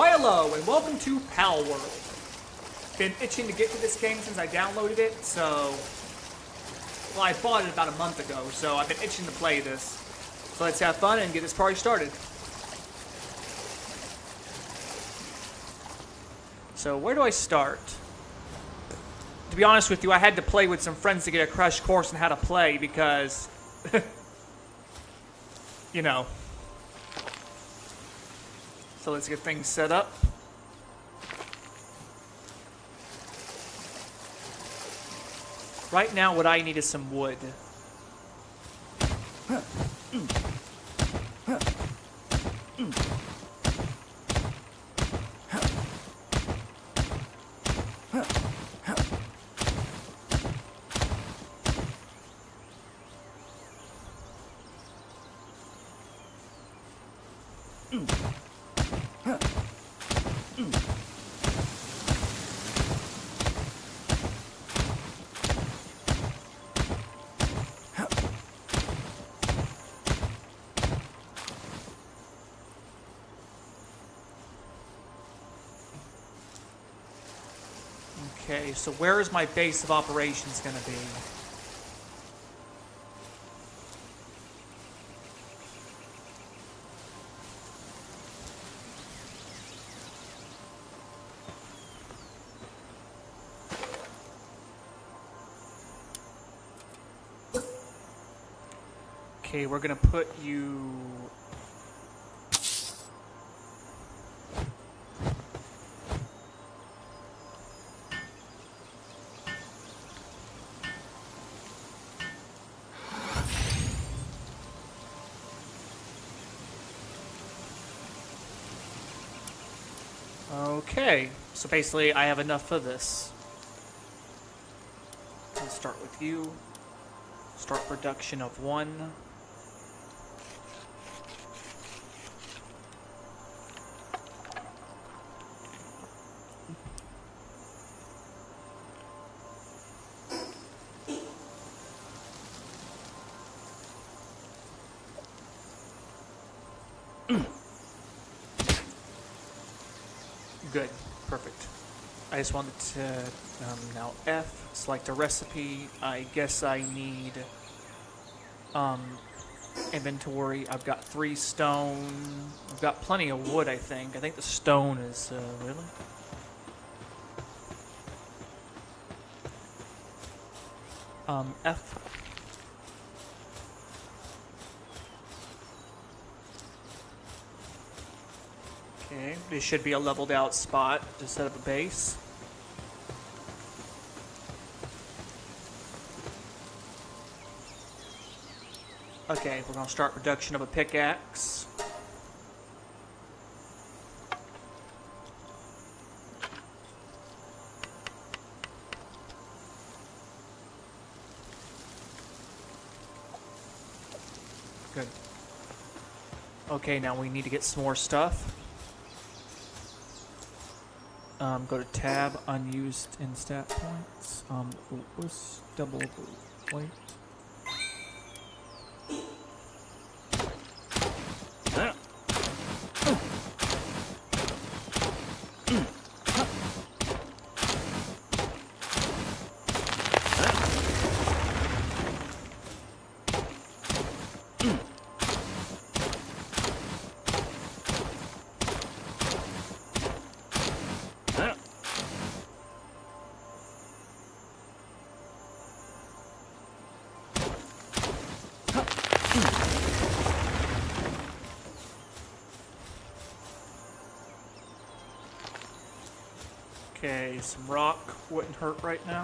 Why hello, and welcome to Pal World. Been itching to get to this game since I downloaded it, so... Well, I bought it about a month ago, so I've been itching to play this. So let's have fun and get this party started. So where do I start? To be honest with you, I had to play with some friends to get a crash course on how to play because... you know. So let's get things set up. Right now, what I need is some wood. Okay, so where is my base of operations going to be? Okay, we're going to put you... Okay, so basically I have enough for this. Let's start with you. Start production of 1. Good. Perfect. I just wanted to, now F, select a recipe. I guess I need, inventory. I've got 3 stone. I've got plenty of wood, I think. I think the stone is, really? F. Okay, this should be a leveled out spot to set up a base. Okay, we're going to start production of a pickaxe. Good. Okay, now we need to get some more stuff. Go to tab, unused in stat points. What's double plate? Okay, some rock wouldn't hurt right now.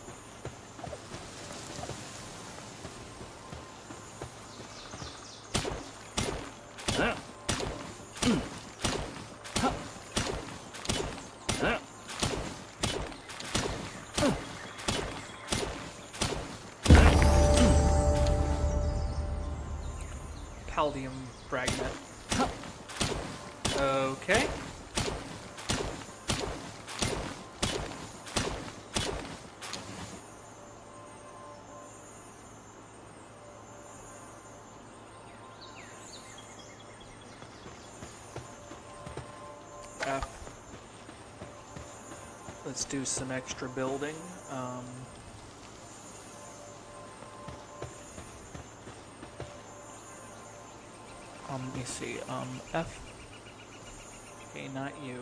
Paldium fragment. Okay. F. Let's do some extra building. Let me see. F. Okay, not you.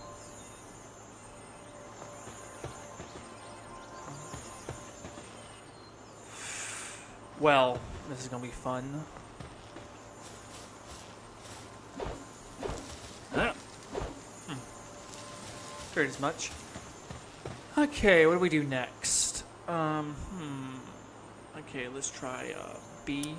Well, this is gonna be fun. Figured as much. Okay, what do we do next? Okay, let's try B.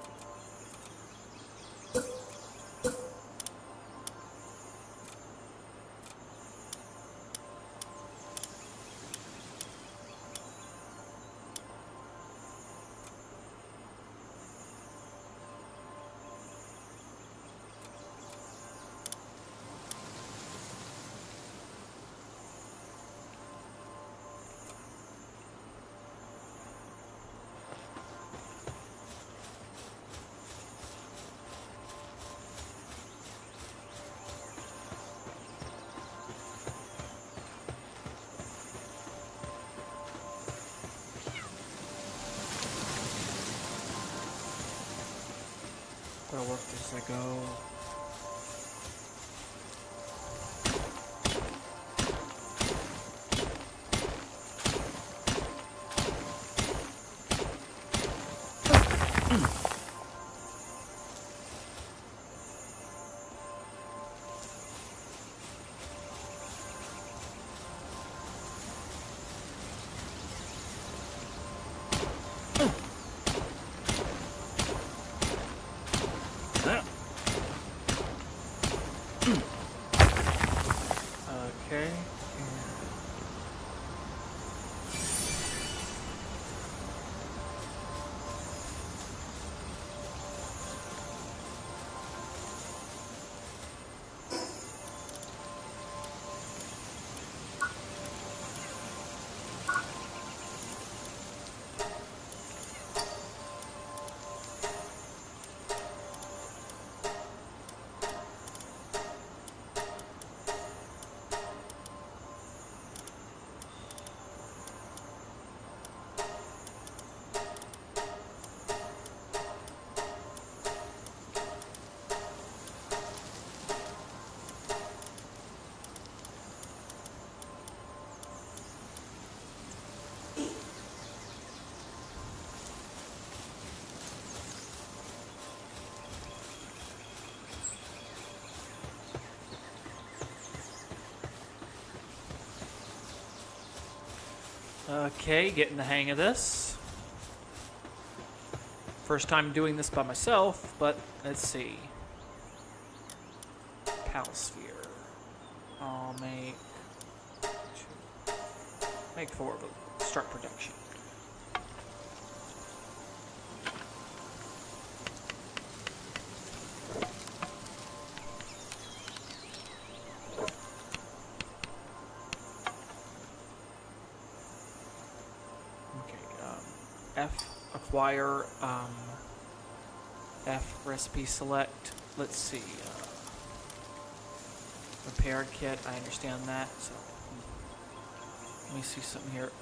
Gotta work this as I go. Okay. Okay, getting the hang of this. First time doing this by myself, but let's see. Palsphere. I'll make 4 of them. Start production. F, acquire, F, recipe select, let's see, repair kit, I understand that, so, let me see something here.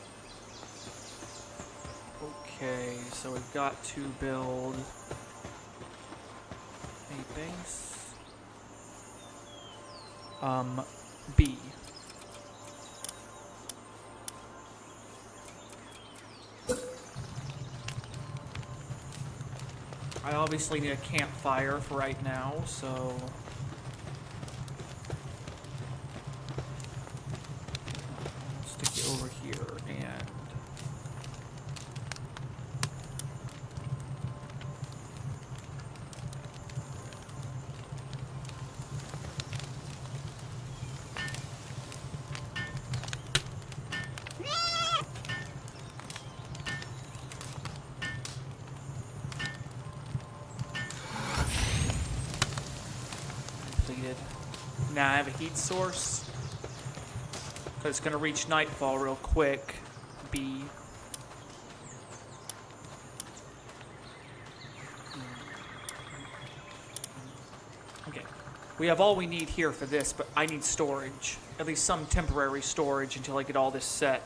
Okay, so we've got to build a base, B. I obviously need a campfire for right now, so... stick it over here, and... Now I have a heat source, so it's going to reach nightfall real quick. B. Okay. We have all we need here for this, but I need storage. At least some temporary storage until I get all this set.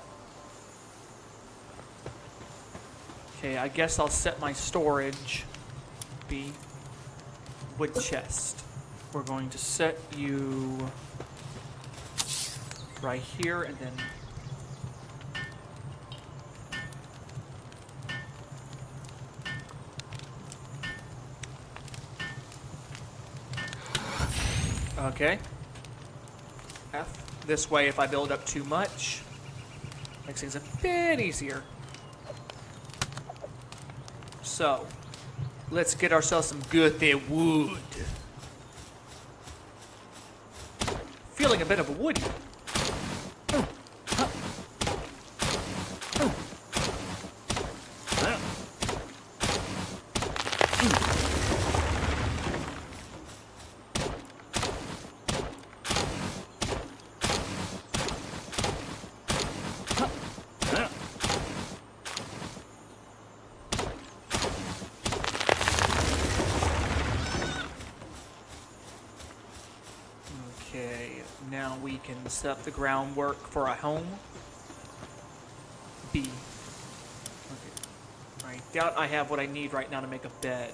Okay, I guess I'll set my storage. B. Wood chest. We're going to set you right here, and then okay. F. This way, if I build up too much, makes things a bit easier. So, let's get ourselves some good thick wood. Feeling a bit of a woody. Okay, now we can set up the groundwork for a home. B. Okay. I doubt I have what I need right now to make a bed.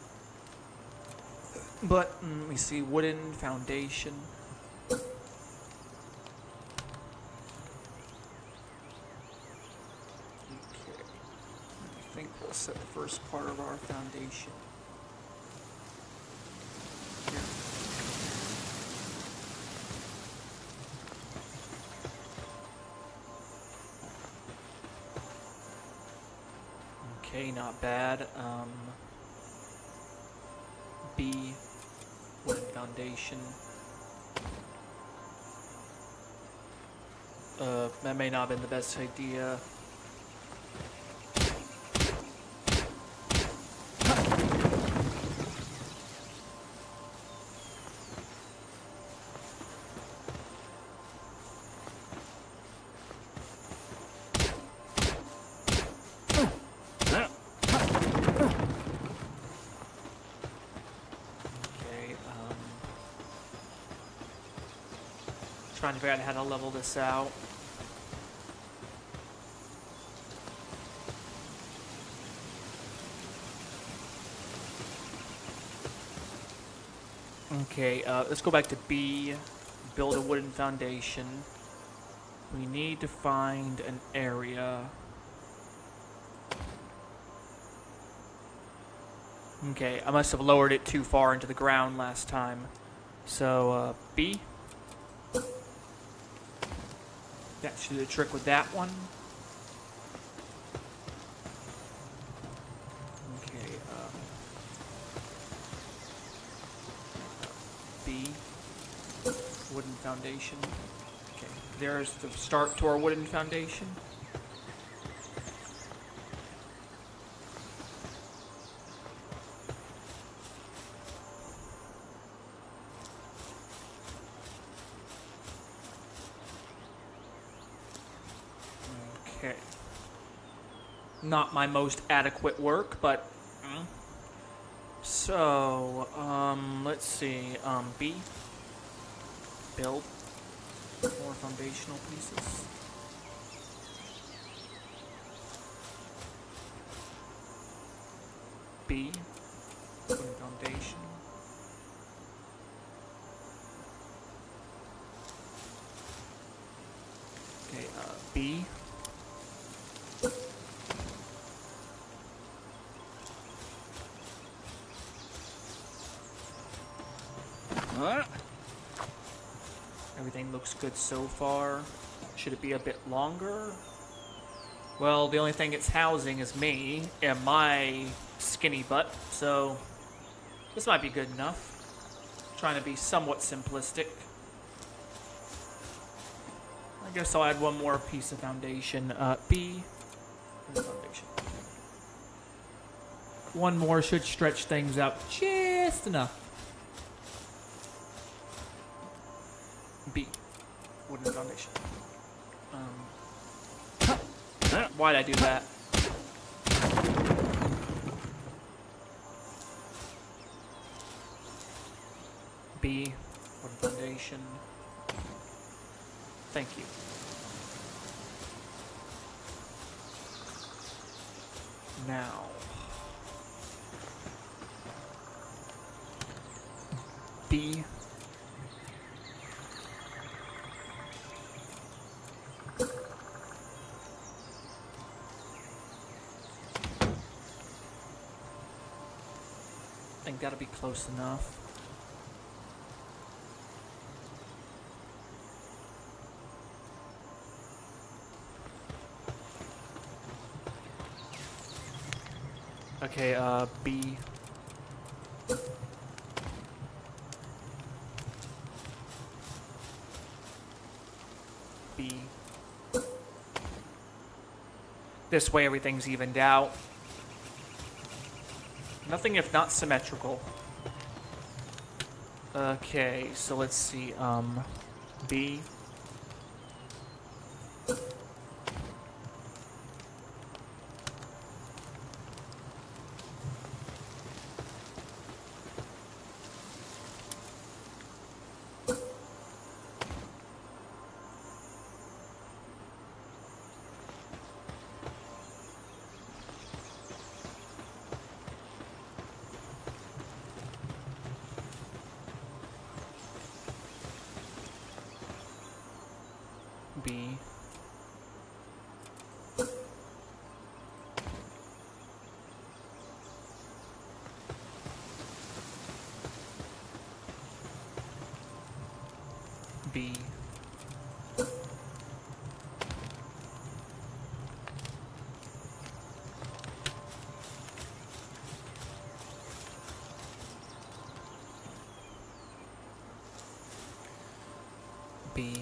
But, let me see, wooden foundation. Okay. I think we'll set the first part of our foundation. Here. Okay, not bad. B, wooden foundation. That may not have been the best idea. Trying to figure out how to level this out. Okay, let's go back to B, build a wooden foundation. We need to find an area. Okay, I must have lowered it too far into the ground last time. So, B. That should do the trick with that one. Okay, B, wooden foundation. Okay, there's the start to our wooden foundation. Okay. Not my most adequate work, but so let's see. B, build more foundational pieces. B, wooden foundation. Okay, B. Everything looks good so far. Should it be a bit longer? Well, the only thing it's housing is me and my skinny butt, so this might be good enough. Trying to be somewhat simplistic. I guess I'll add one more piece of foundation. B, foundation. One more should stretch things out just enough. B, wooden foundation. Why'd I do that? B, Thank you. Now. B. I think that'll be close enough. Okay, B. B. This way everything's evened out. Nothing if not symmetrical. Okay, so let's see, B. B. B. B.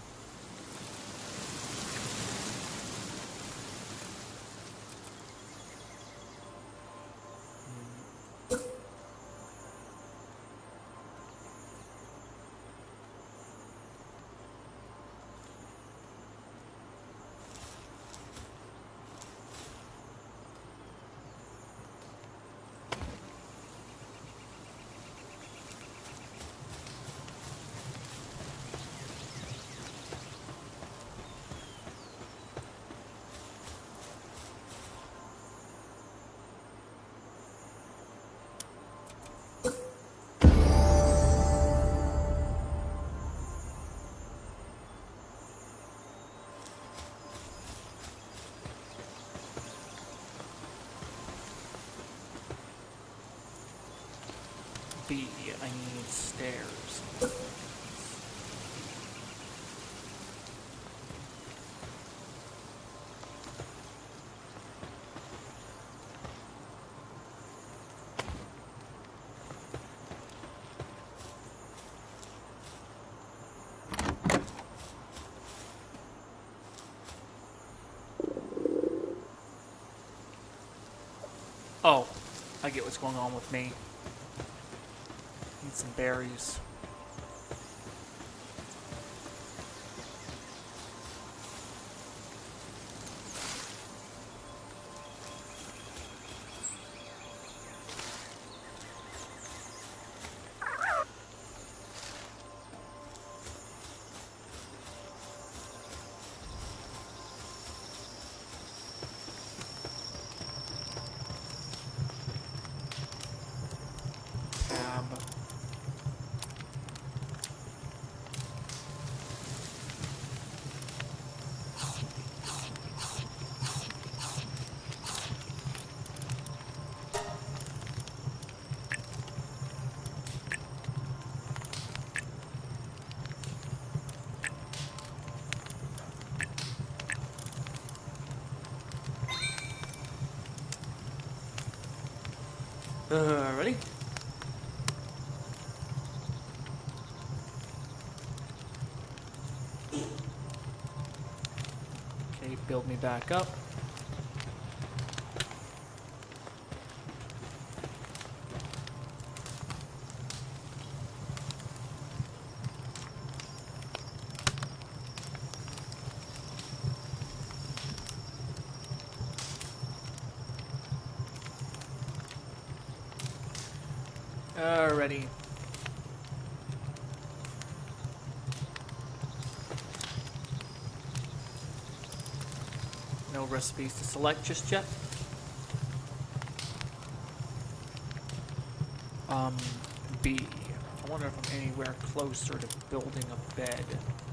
B. I need stairs. Oh, I get what's going on with me. Need some berries. Ready? Okay, build me back up. Alrighty. No recipes to select just yet. B. I wonder if I'm anywhere closer to building a bed.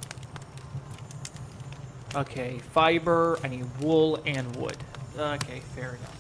Okay, fiber, I need wool and wood. Okay, fair enough.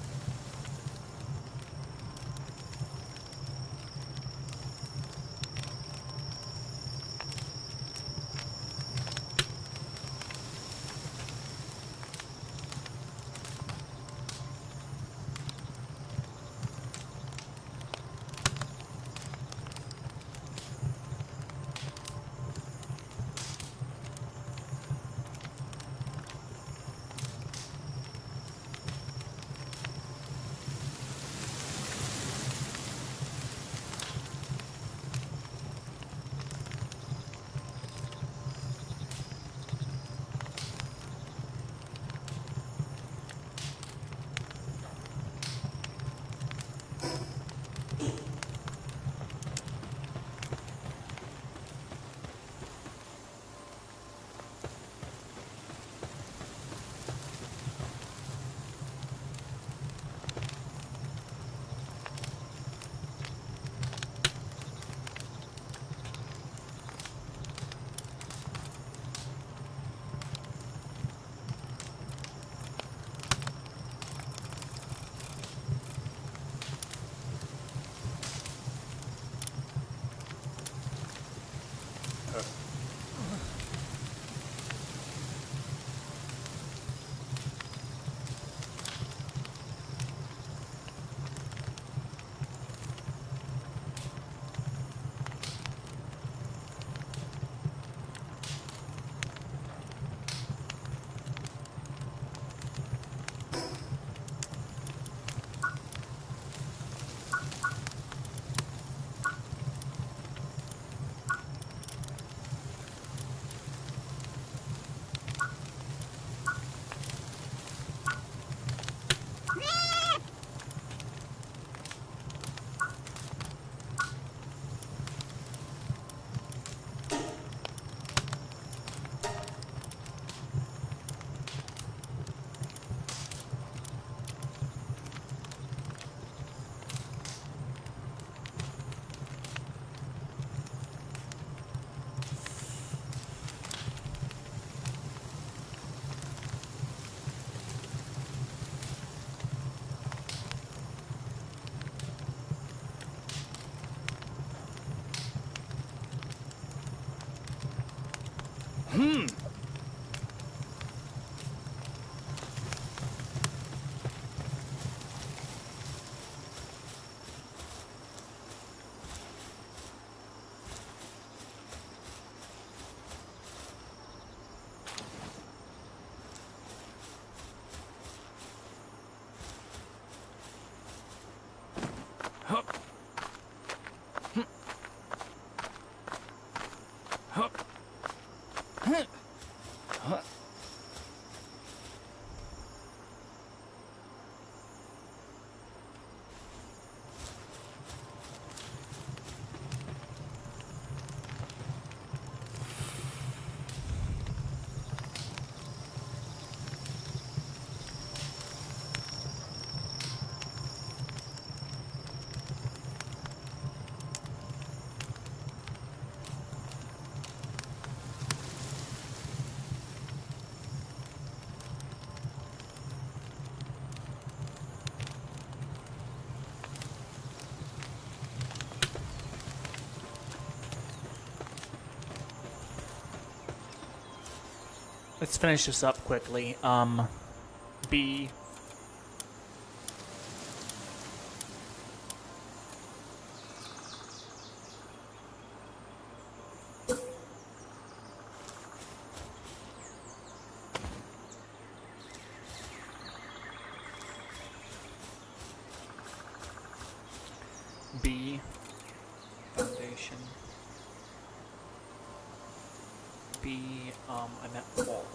Let's finish this up quickly. B. B. Foundation. B. I meant wall.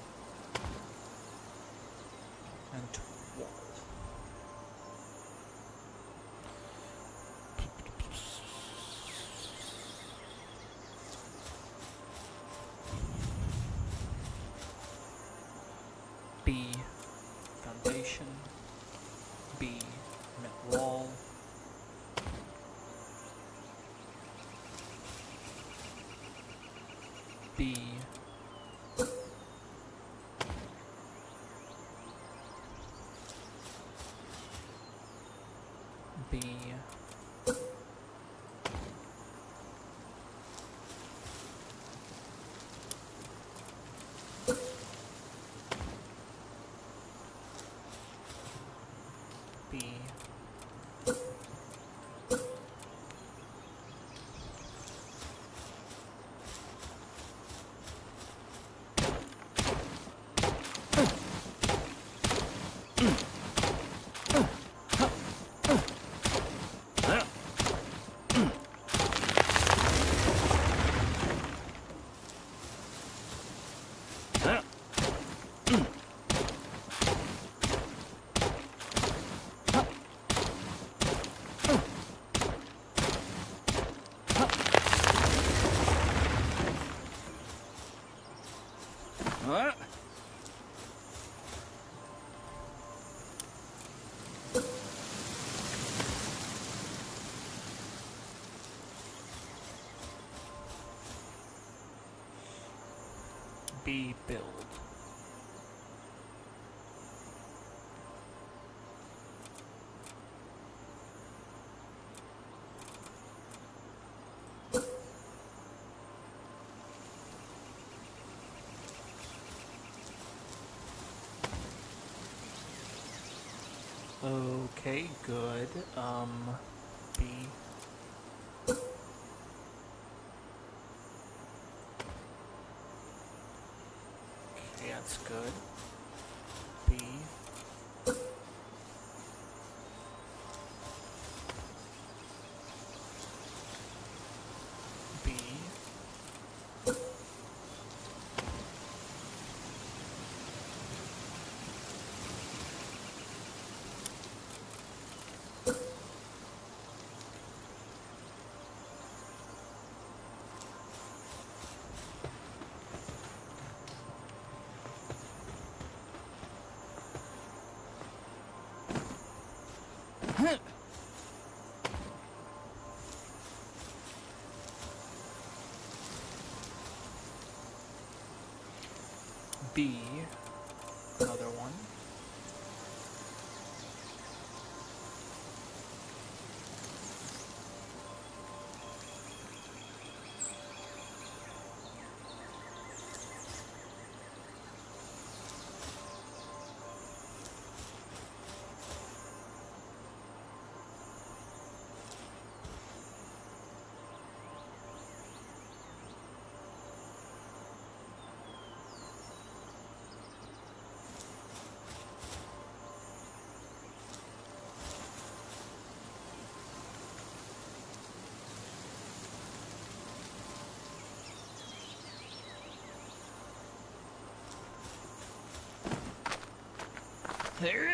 And wall. B. foundation. B, cement wall. B, B, B, B, build. Okay, good. B. Okay, that's good. B. B. B, another one. There.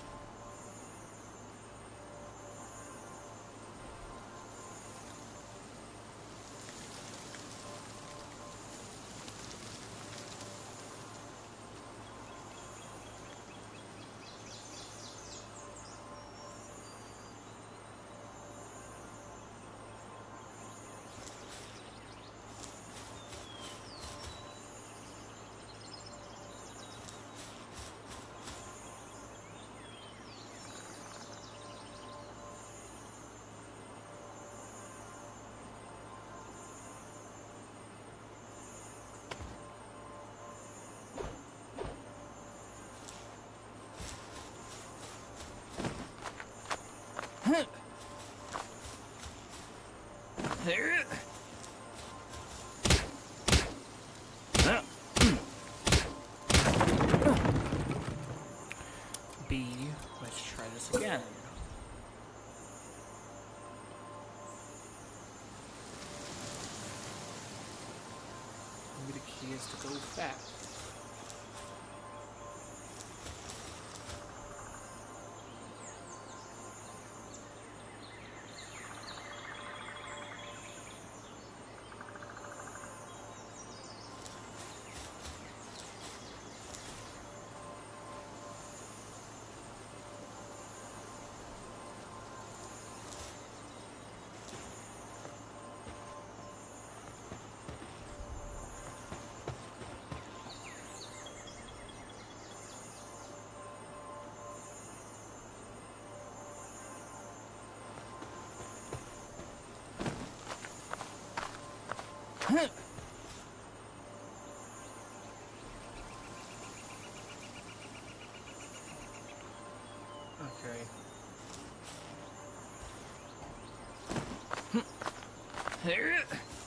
There. B, let's try this again. Maybe the key is to go fast. There.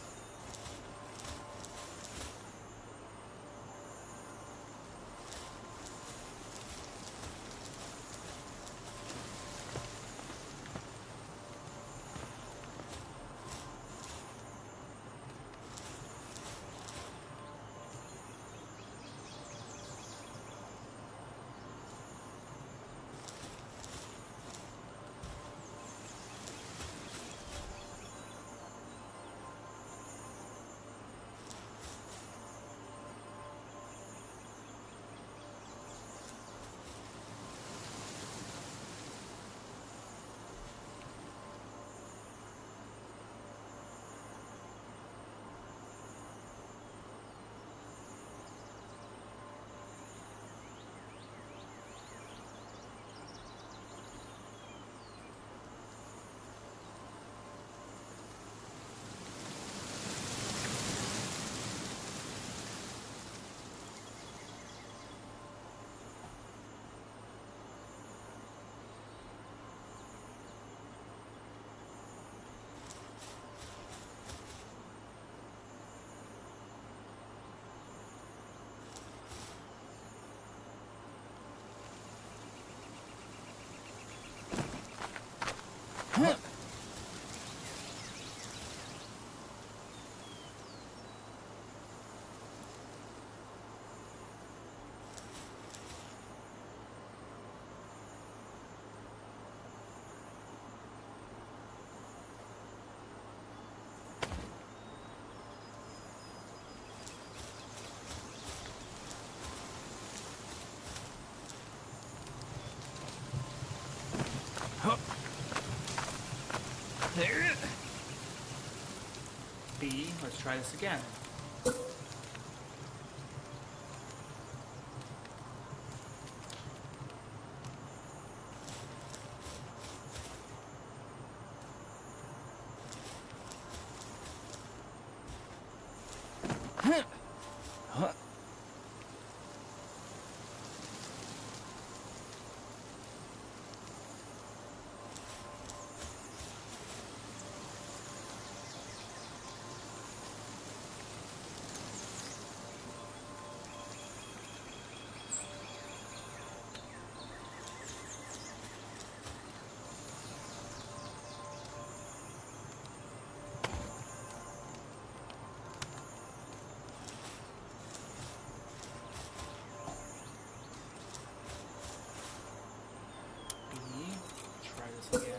There. B, let's try this again. Again.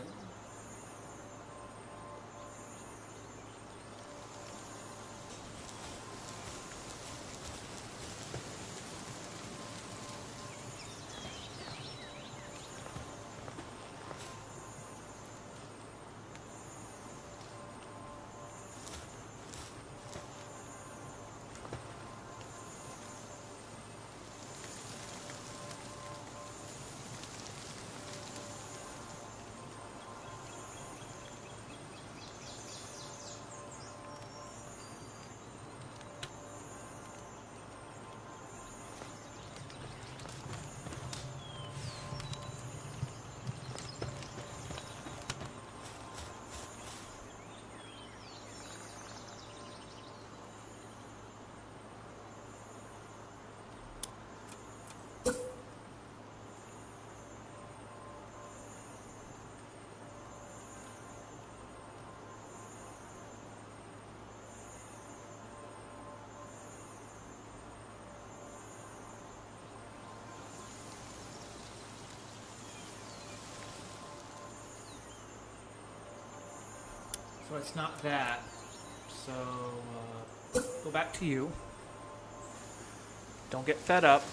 So it's not that. So go back to you. Don't get fed up.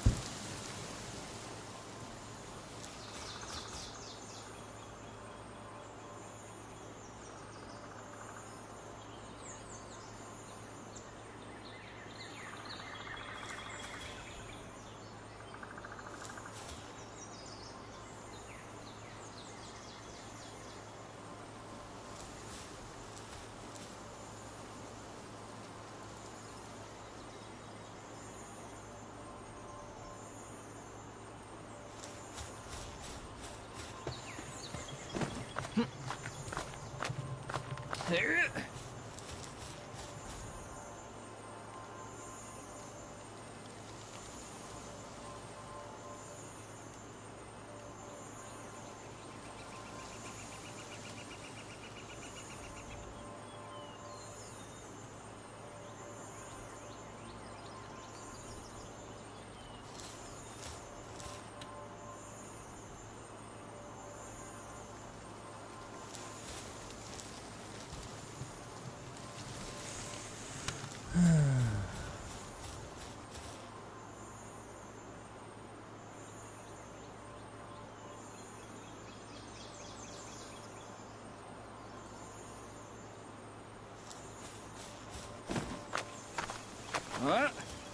What?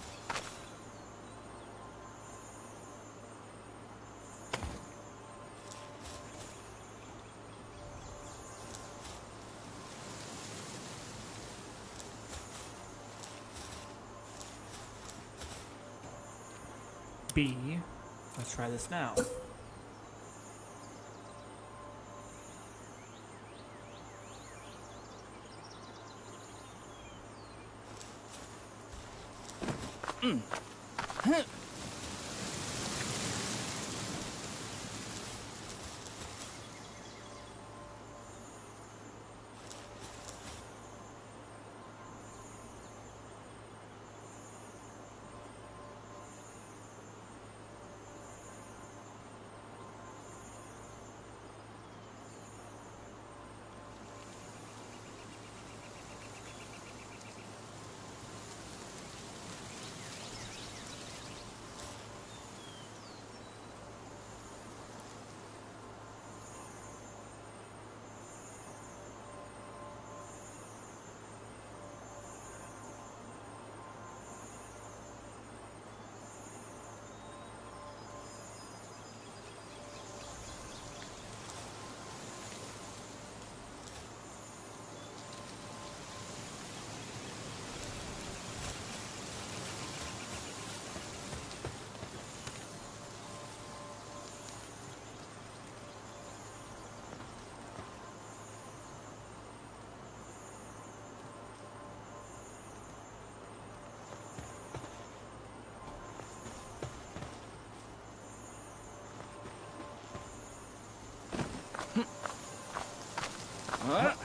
B. Let's try this now. What?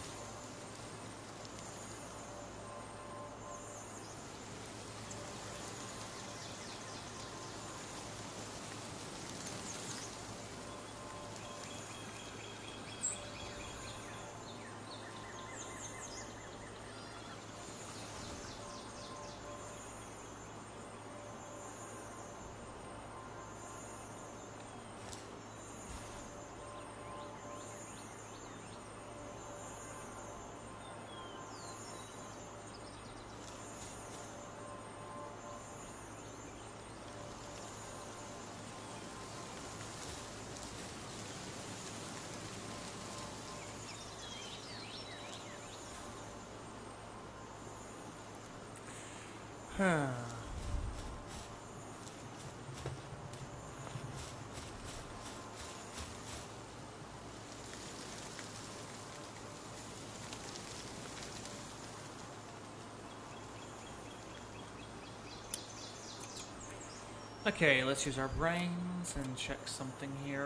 Okay, let's use our brains and check something here.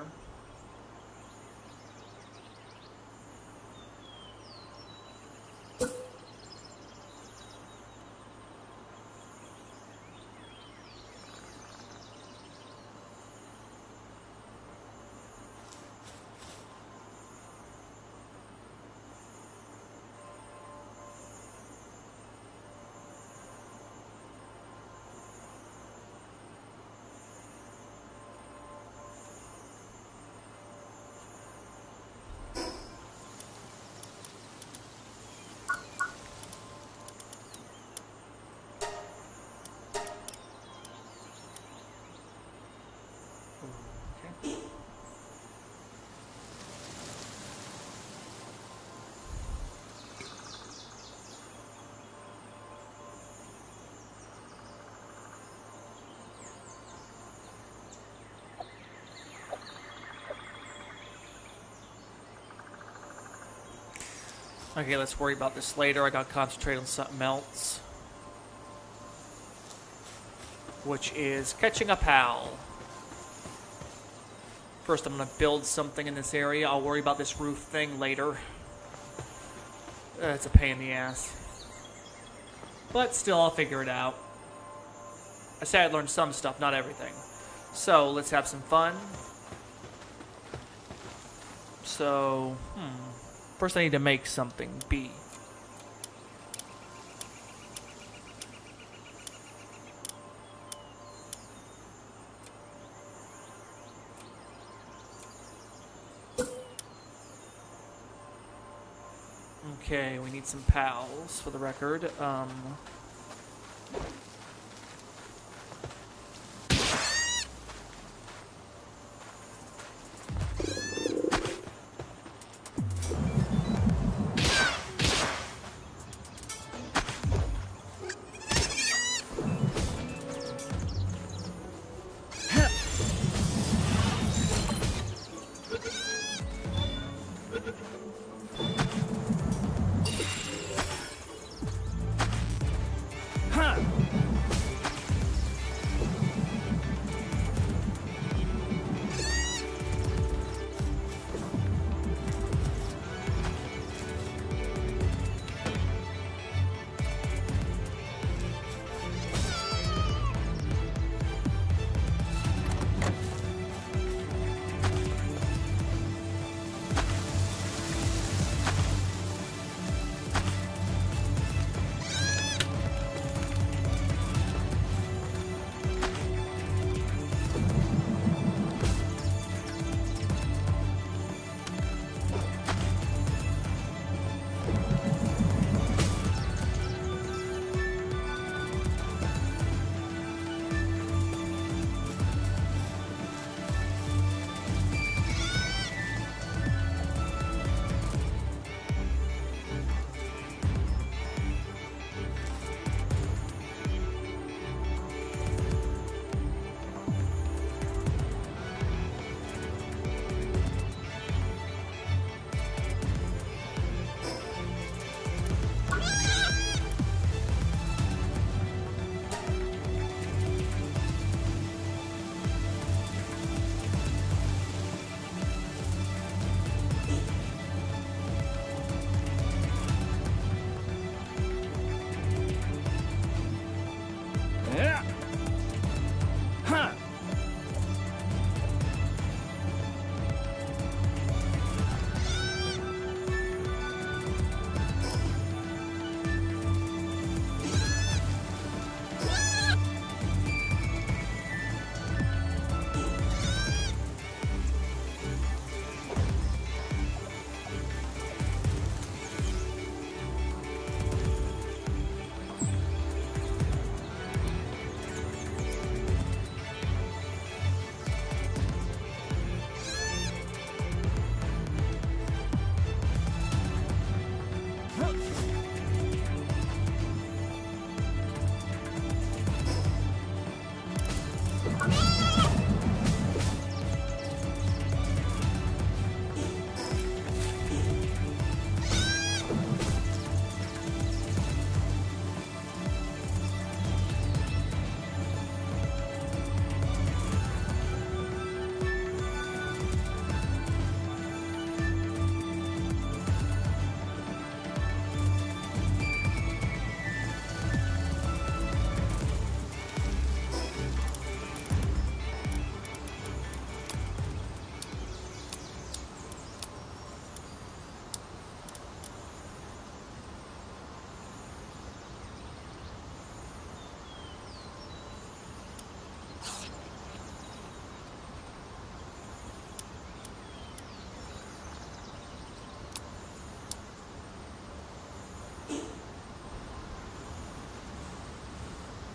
Okay. Okay, let's worry about this later. I gotta concentrate on something else. Which is catching a pal. First, I'm gonna build something in this area. I'll worry about this roof thing later. It's a pain in the ass. But still, I'll figure it out. I said I'd learn some stuff, not everything. So, let's have some fun. So, first I need to make something. B. Okay, we need some pals for the record.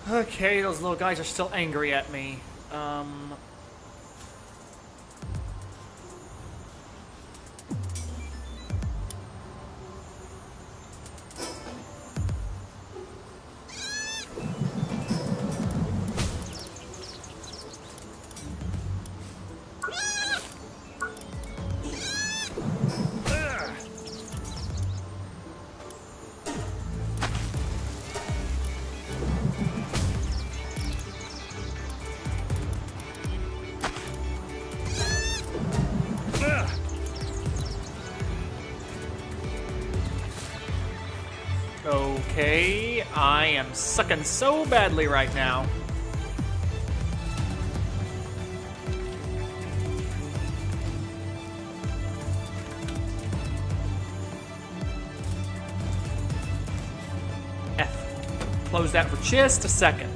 Okay, those little guys are still angry at me. Okay, I am sucking so badly right now. F. Close that for just a second.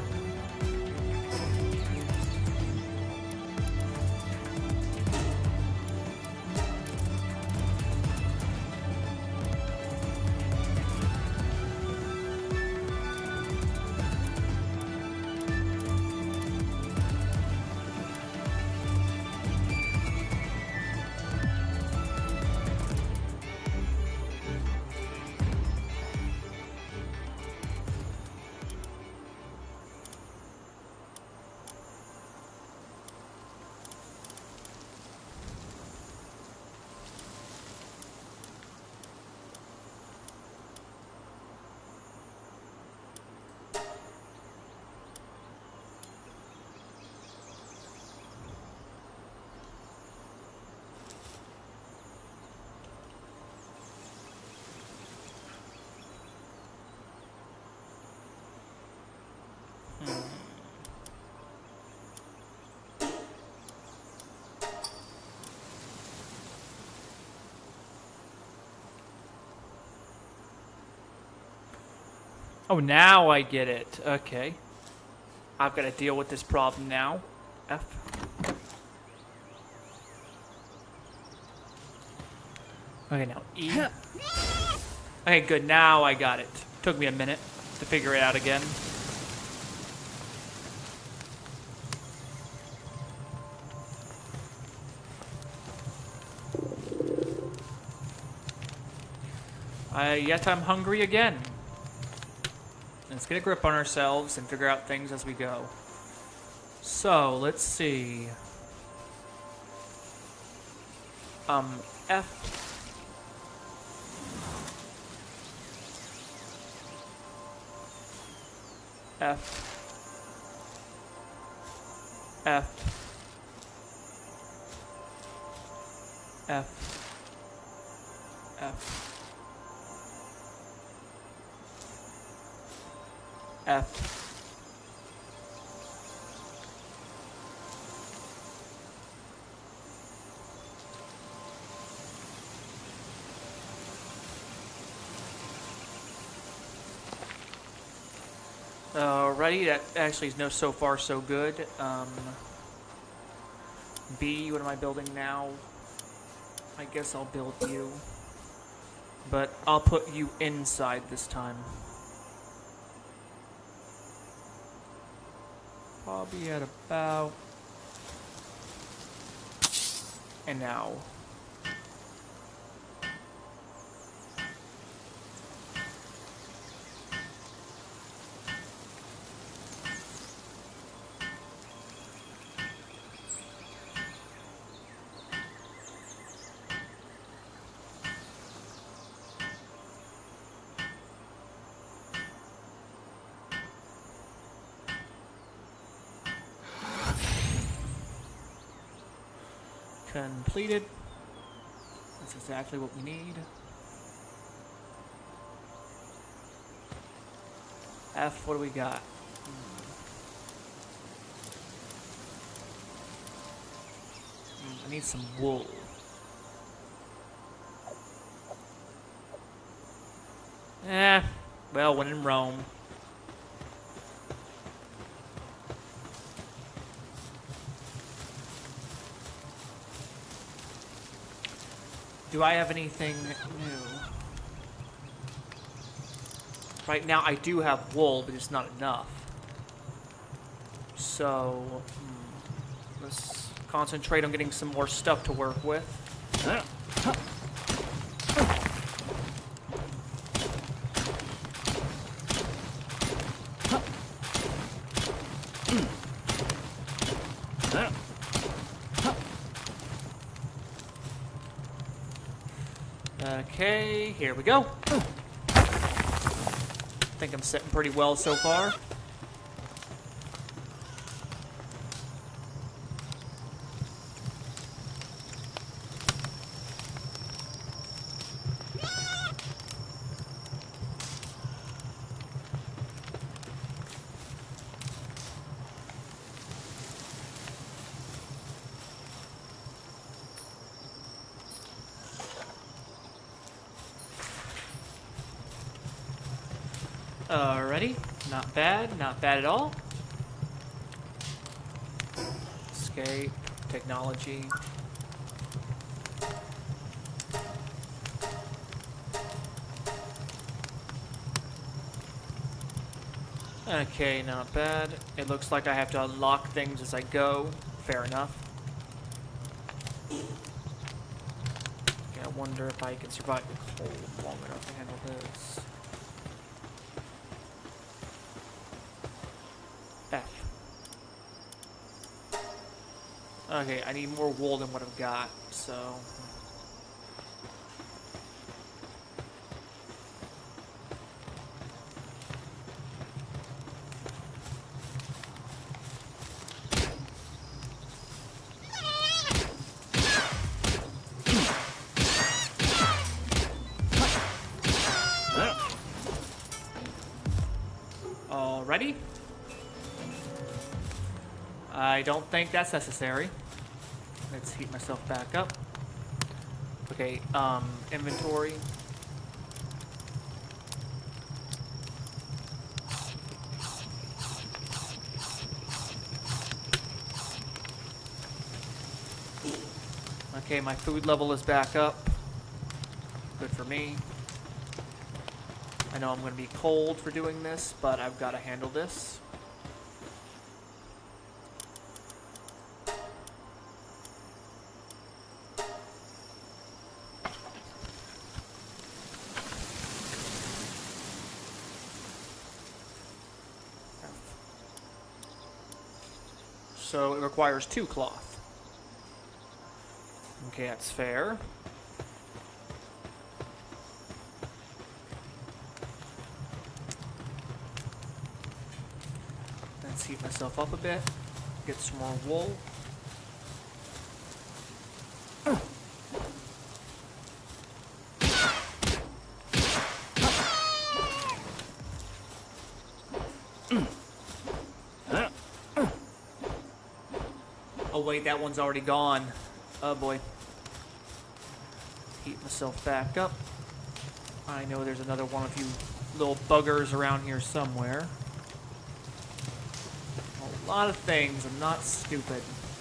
Oh, now I get it. Okay. I've got to deal with this problem now. F. Okay, now E. Okay, good. Now I got it. Took me a minute to figure it out again. Yet I'm hungry again. Let's get a grip on ourselves and figure out things as we go. So, let's see. F. F. F. F. F. F. Alrighty, that actually is so far so good. B, what am I building now? I guess I'll build you. But I'll put you inside this time. Probably at about... And now. Completed. That's exactly what we need. F, what do we got? I need some wool. Well, when in Rome. Do I have anything new? Right now I do have wool, but it's not enough. So, let's concentrate on getting some more stuff to work with. Okay, here we go. I think I'm sitting pretty well so far. Alrighty, not bad at all. Escape, technology. Okay, not bad. It looks like I have to unlock things as I go. Fair enough. Okay, I wonder if I can survive the cold long enough to handle this. F. Okay, I need more wool than what I've got, so... Alrighty. I don't think that's necessary. Let's heat myself back up. Okay, inventory. Okay, my food level is back up. Good for me. I know I'm going to be cold for doing this, but I've got to handle this. So it requires 2 cloth. Okay, that's fair. Let's heat myself up a bit. Get some more wool. Oh wait, that one's already gone. Oh boy. Heat myself back up. I know there's another one of you little buggers around here somewhere. A lot of things. I'm not stupid.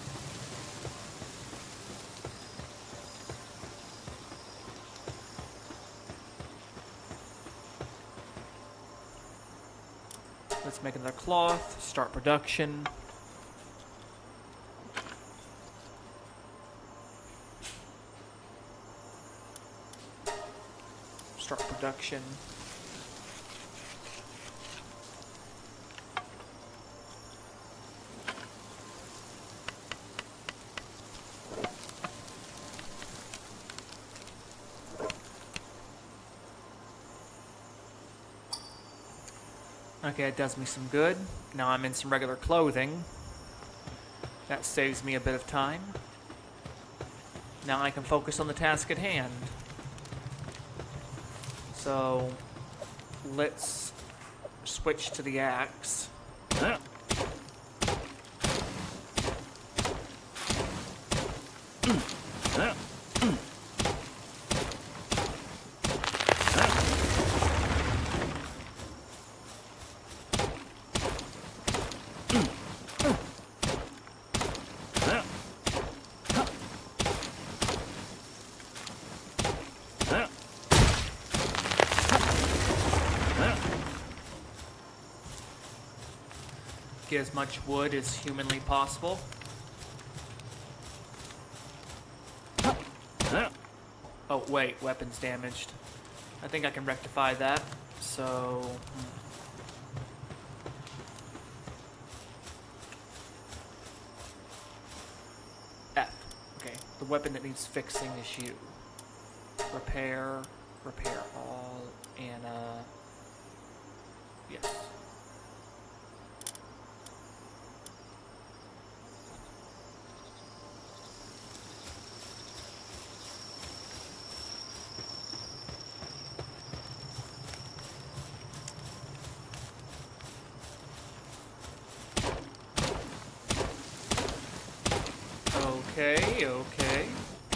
Let's make another cloth. Start production. Start production. Okay, it does me some good. Now I'm in some regular clothing. That saves me a bit of time. Now I can focus on the task at hand. So, let's switch to the axe. as much wood as humanly possible. Oh, wait, weapon's damaged. I think I can rectify that, so... F. Okay, the weapon that needs fixing is you. Repair all, and, yes. Okay, okay.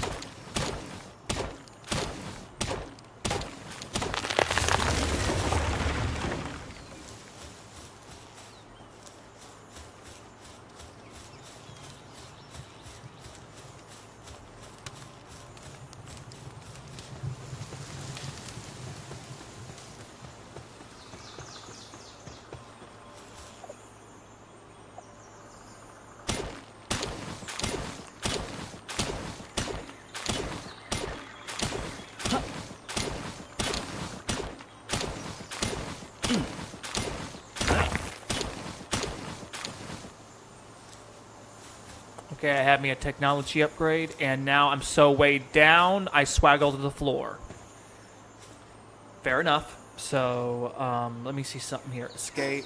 Okay, I had me a technology upgrade, and now I'm so weighed down, I swaggle to the floor. Fair enough. So, let me see something here. Escape.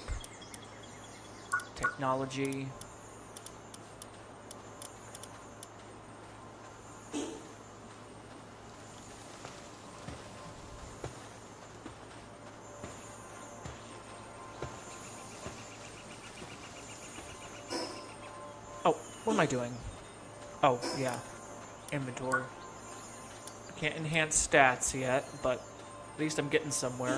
Technology. Oh, what am I doing? Oh, yeah. Inventory. Can't enhance stats yet, but at least I'm getting somewhere.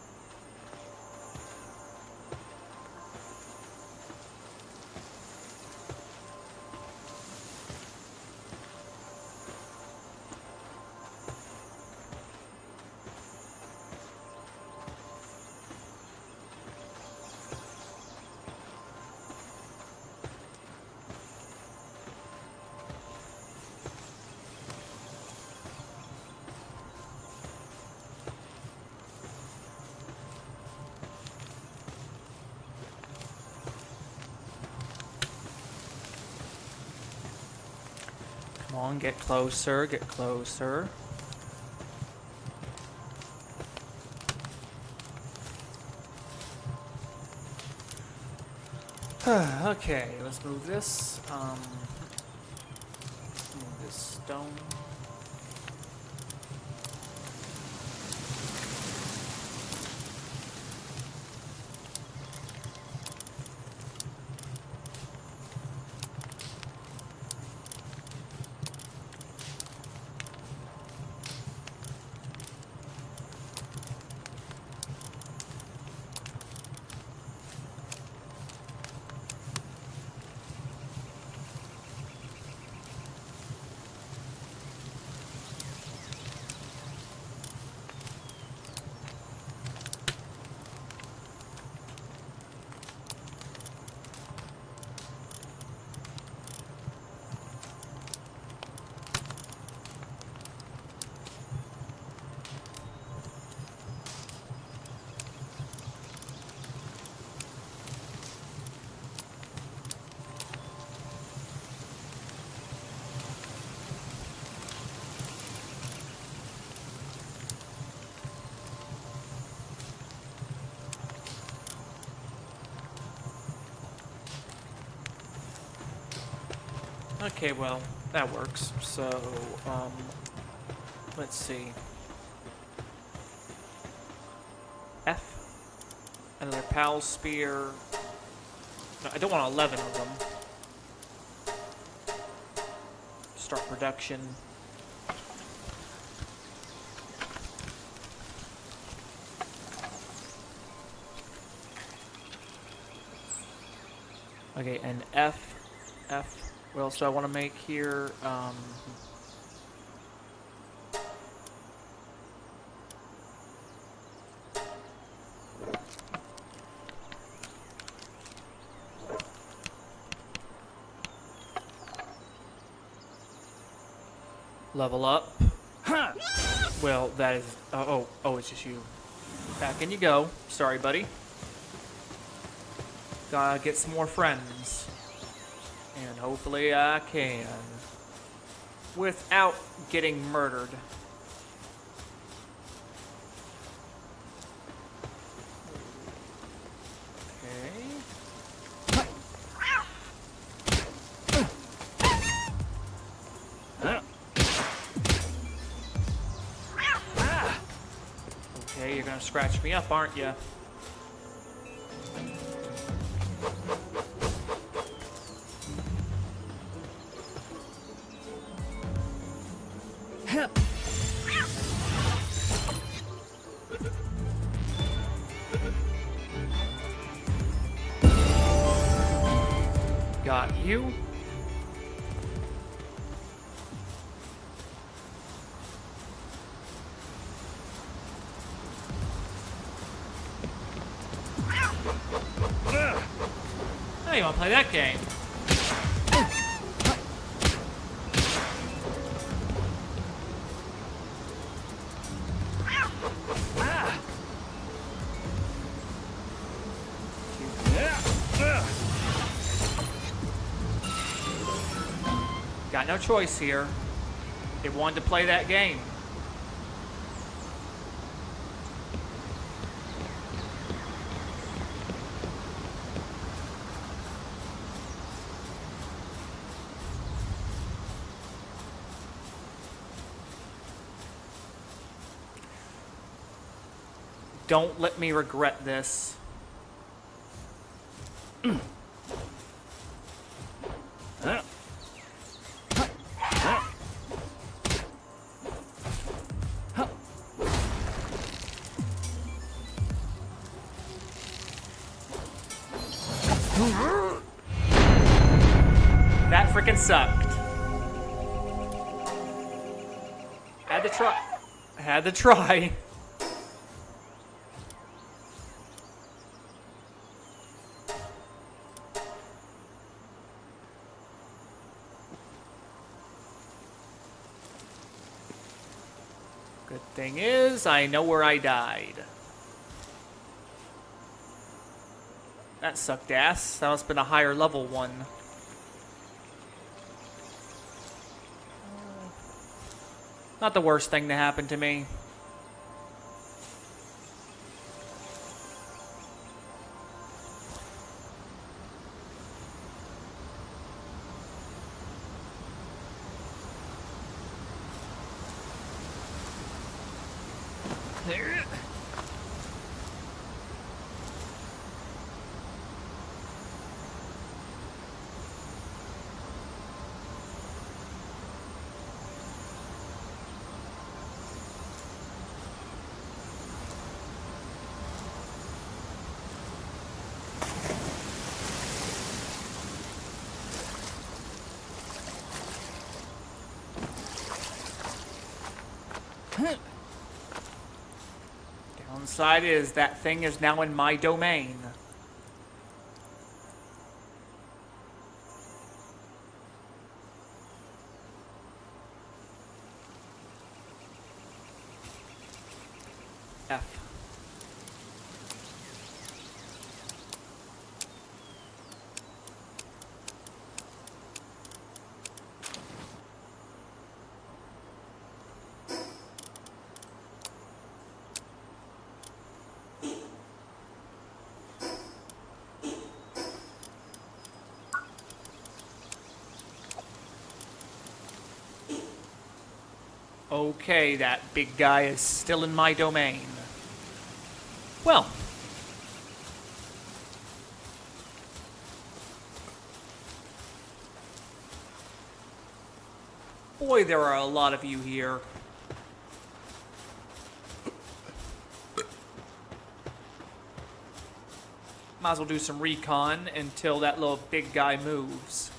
Come on, get closer, get closer. Okay, let's move this. Move this stone. Okay, well, that works. So, let's see. F. Another PAL spear. No, I don't want 11 of them. Start production. Okay, and F. What else do I want to make here? Level up. Well, that is... Oh, it's just you. Back in you go. Sorry, buddy. Gotta get some more friends. And hopefully I can. Without getting murdered. Okay, you're gonna scratch me up, aren't you? Got you. Oh, you wanna play that game? Got no choice here. They wanted to play that game. Don't let me regret this. That frickin' sucked. Had to try. Had to try. Good thing is, I know where I died. That sucked ass. That must have been a higher level one. Not the worst thing to happen to me. Downside is that thing is now in my domain. F. Okay, that big guy is still in my domain. Well. Boy, there are a lot of you here. Might as well do some recon until that little big guy moves.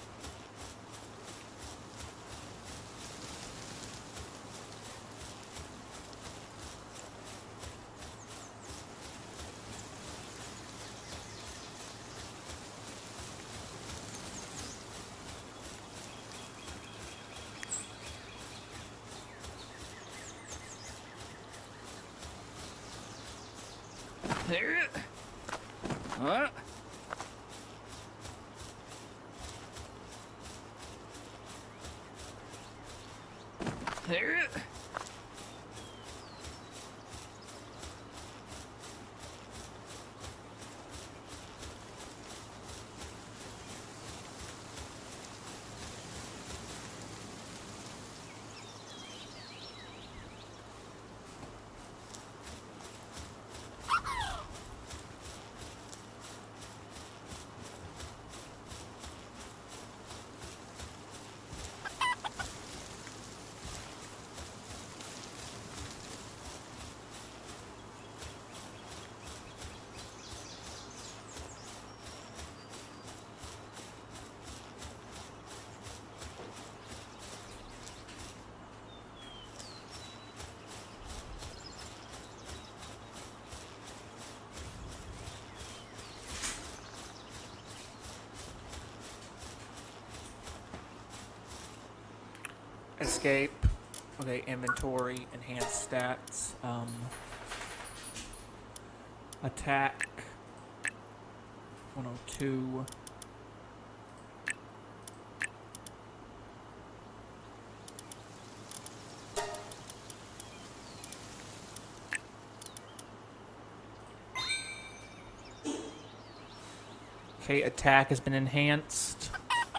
Escape. Okay, inventory, enhanced stats. Attack. 102. Okay, attack has been enhanced.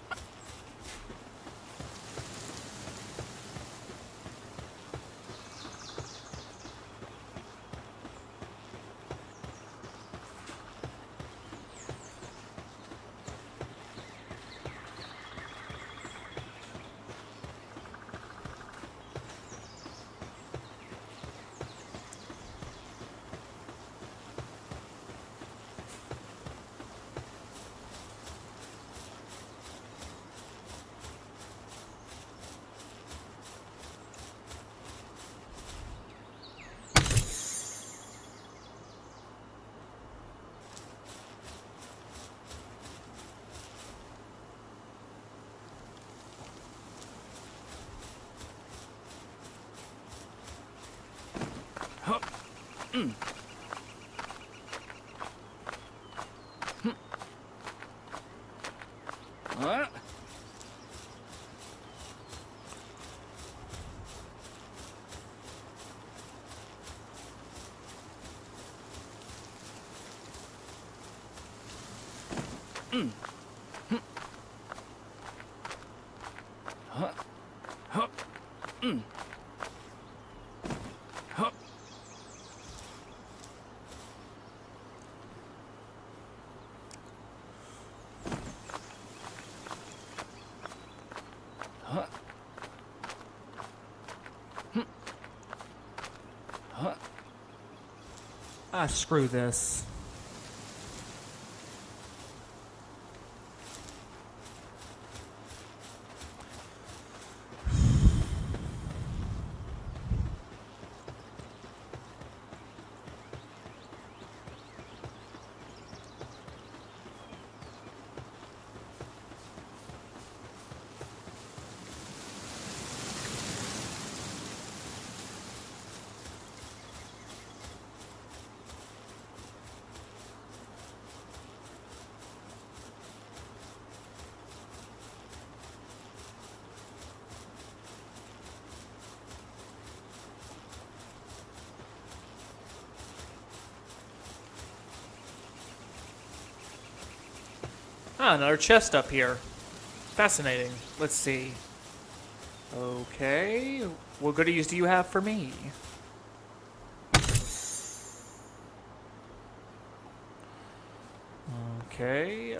Ah, screw this. Ah, another chest up here. Fascinating. Let's see. Okay. What goodies do you have for me? Okay,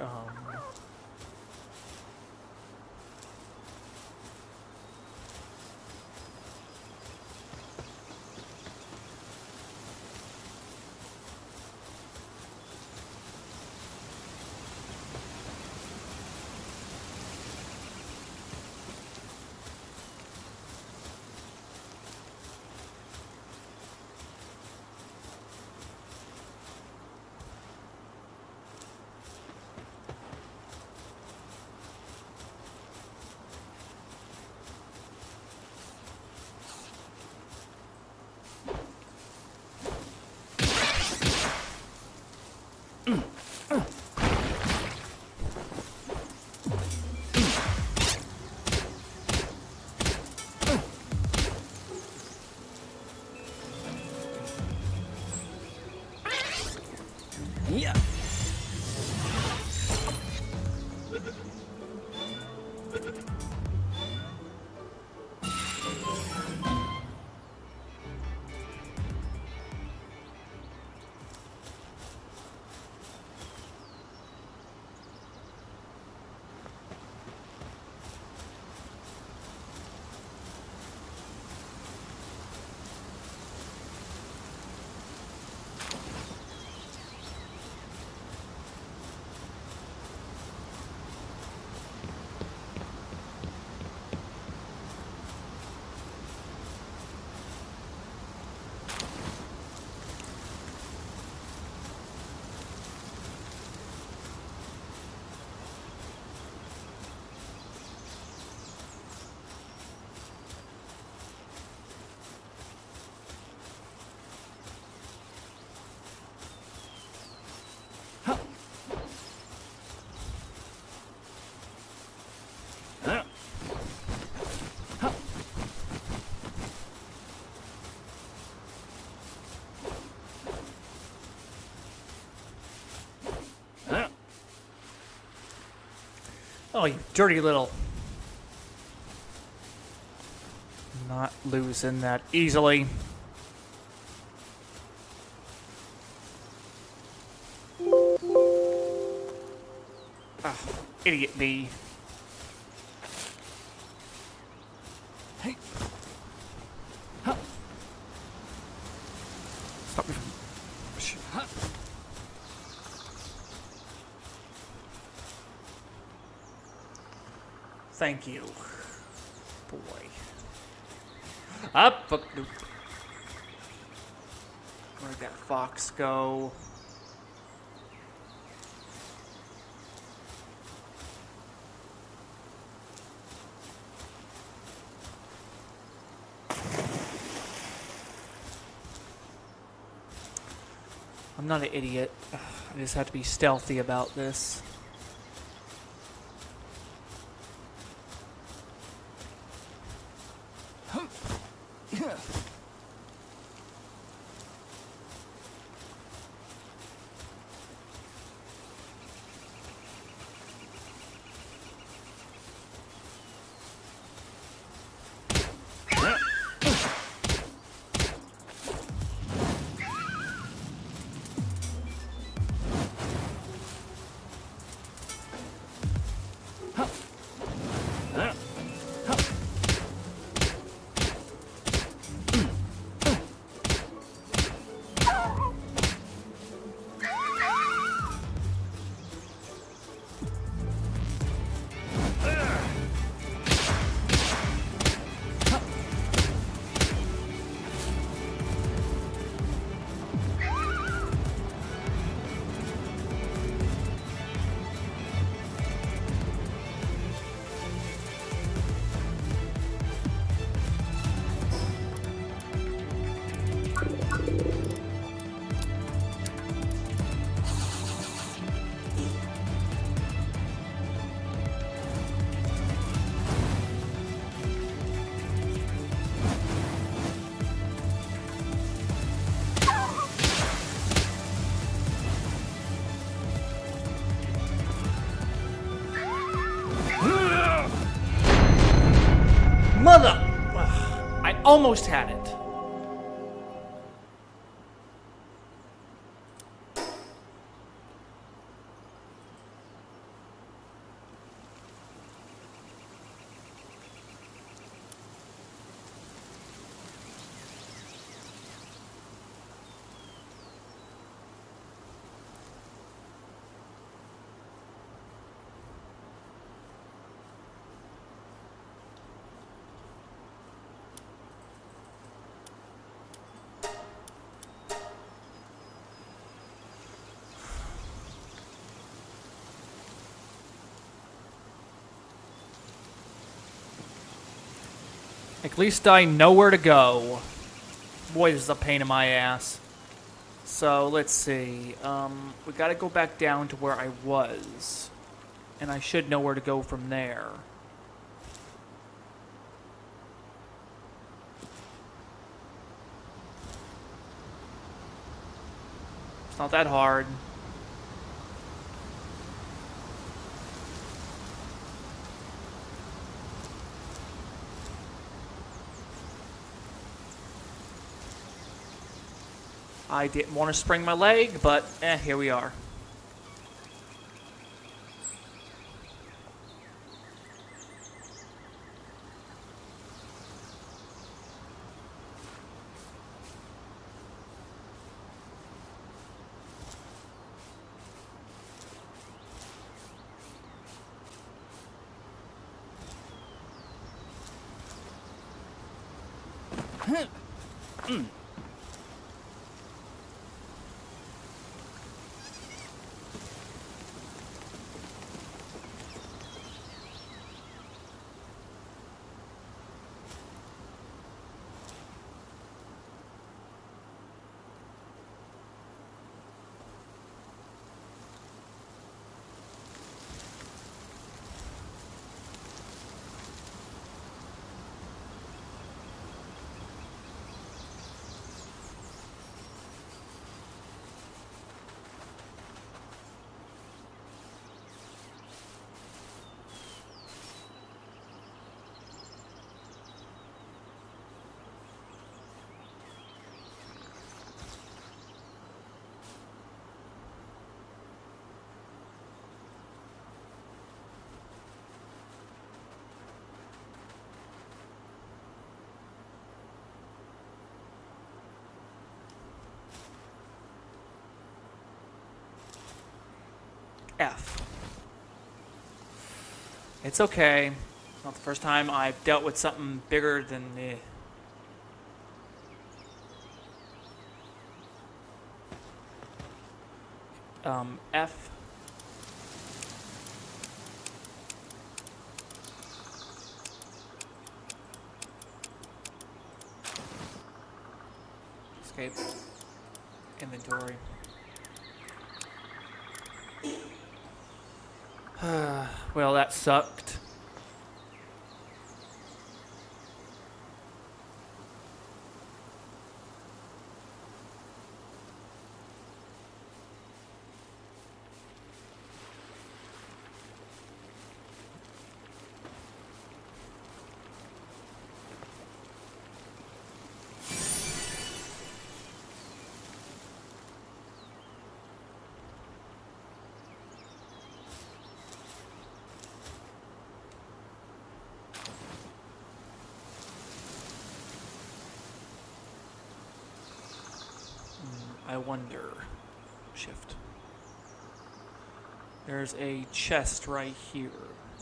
Oh, you dirty little... Not losing that easily. Ah, idiot me. Hey. Huh. Stop me from... Huh. Thank you. Boy. Up. Fuck. Nope. Where'd that fox go? I'm not an idiot. I just have to be stealthy about this. Mother! Ugh, I almost had it. At least I know where to go. Boy, this is a pain in my ass. So, let's see. We gotta go back down to where I was. And I should know where to go from there. It's not that hard. I didn't want to spring my leg, but here we are. F. It's okay. Not the first time I've dealt with something bigger than F. Escape. Inventory. Well, that sucked. I wonder. Shift. There's a chest right here.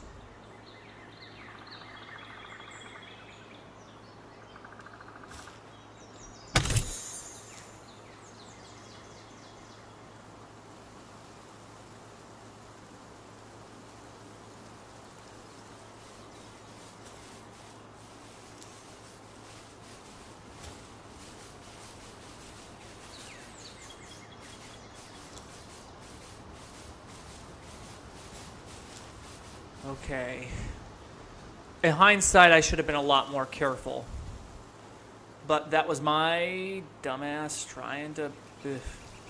Okay. In hindsight, I should have been a lot more careful. But that was my dumbass trying to... Ugh.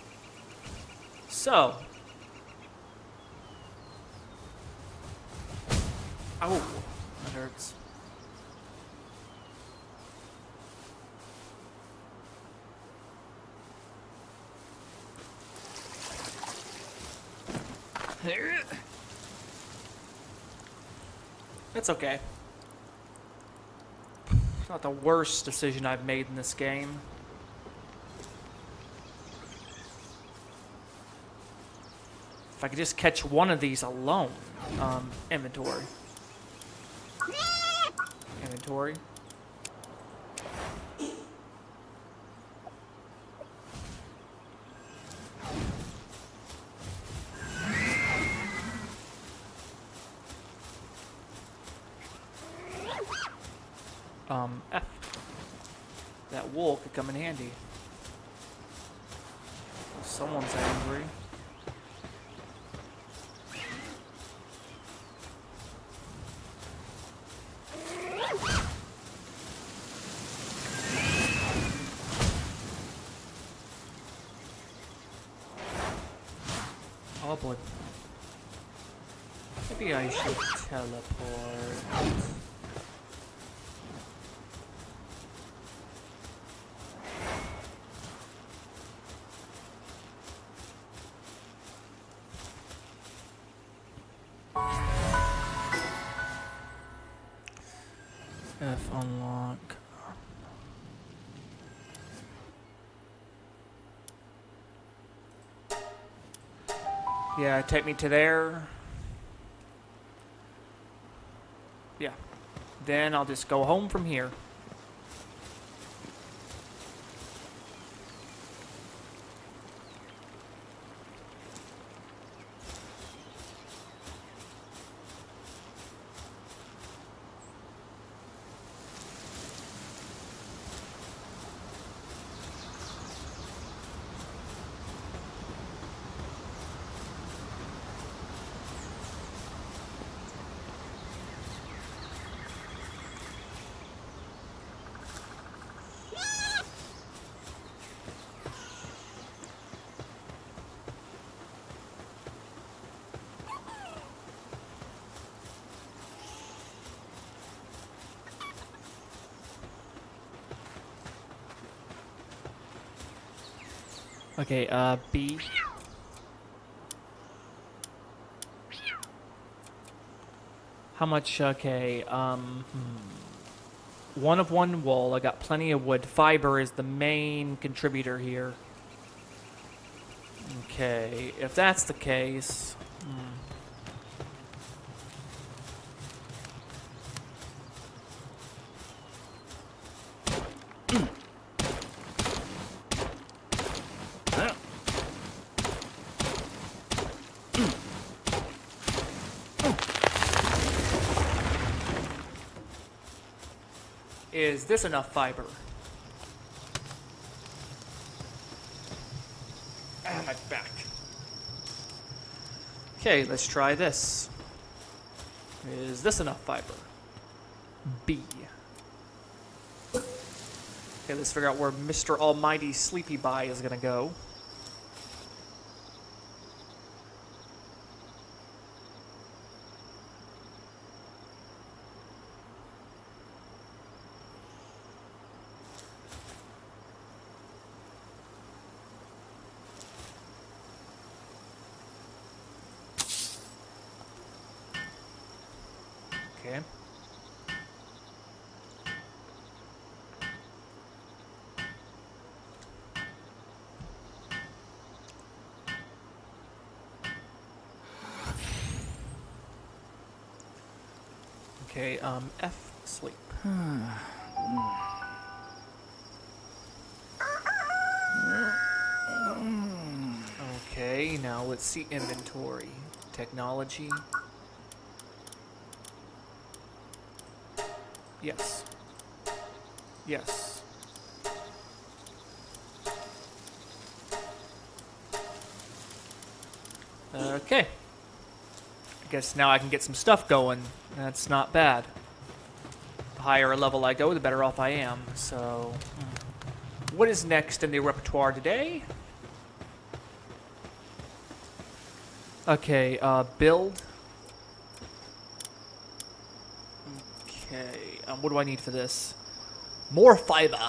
So. Oh, that hurts. It's okay. It's not the worst decision I've made in this game. If I could just catch one of these alone. Inventory. Inventory. F. That wool could come in handy. Someone's angry. Oh boy. Maybe I should teleport. F unlock. Yeah, take me to there. Yeah. Then I'll just go home from here. Okay, B. How much? Okay, 1 of 1 wool. I got plenty of wood. Fiber is the main contributor here. Okay, if that's the case... Is this enough fiber? Ah, my back. Okay, let's try this. Is this enough fiber? B. Okay, let's figure out where Mr. Almighty Sleepy Bye is gonna go. Okay. Okay, F, sleep. Okay, now let's see inventory. Technology. Yes. Yes. Okay. I guess now I can get some stuff going. That's not bad. The higher level I go, the better off I am. So, what is next in the repertoire today? Okay, build. Okay, what do I need for this? More fiber.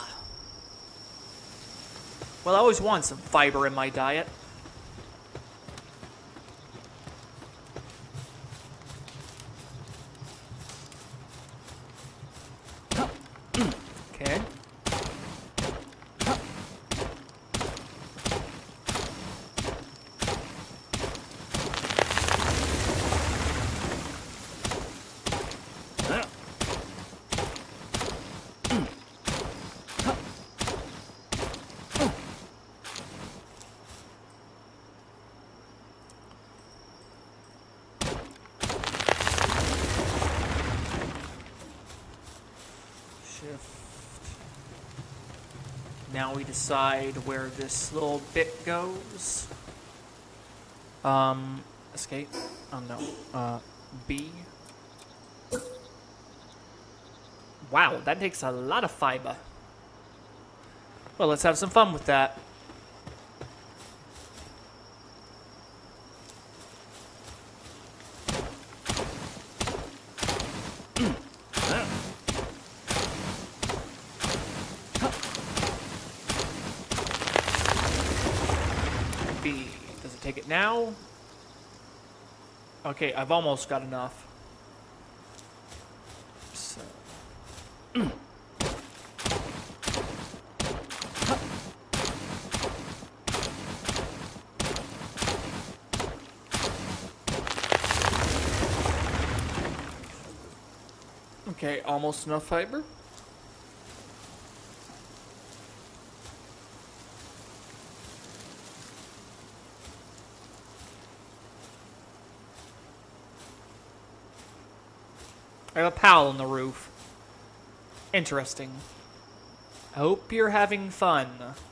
Well, I always want some fiber in my diet. Okay. Now we decide where this little bit goes. Escape? Oh no. B. Wow, that takes a lot of fiber. Well, let's have some fun with that. B. Does it take it now? Okay, I've almost got enough. So. Okay, almost enough fiber. I have a pal on the roof. Interesting. I hope you're having fun.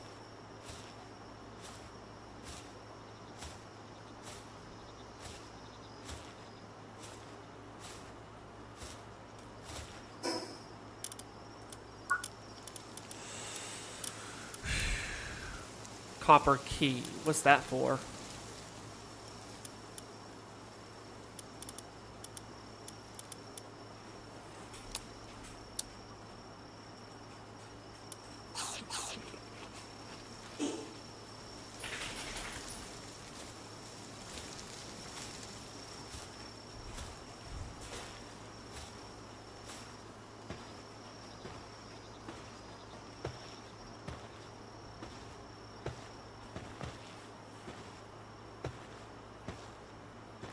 Copper key. What's that for?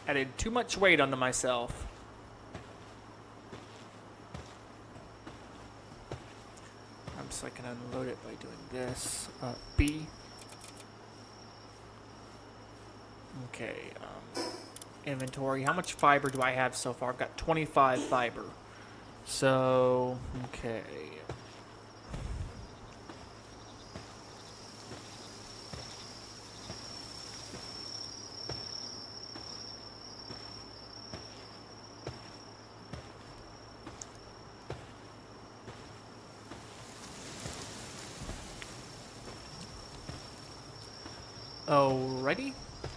Added too much weight onto myself. So I can unload it by doing this. B. Okay, inventory. How much fiber do I have so far? I've got 25 fiber. So, okay. Alrighty.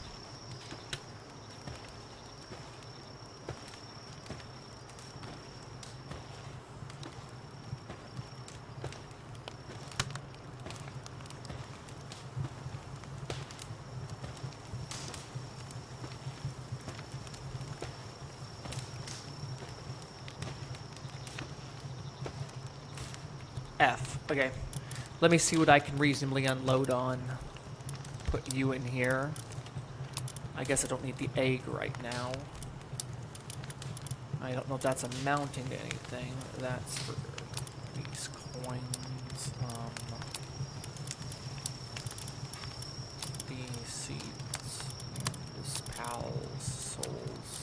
F. Okay. Let me see what I can reasonably unload on. Put you in here. I guess I don't need the egg right now. I don't know if that's amounting to anything. That's for these coins. These seeds. And this pal's souls.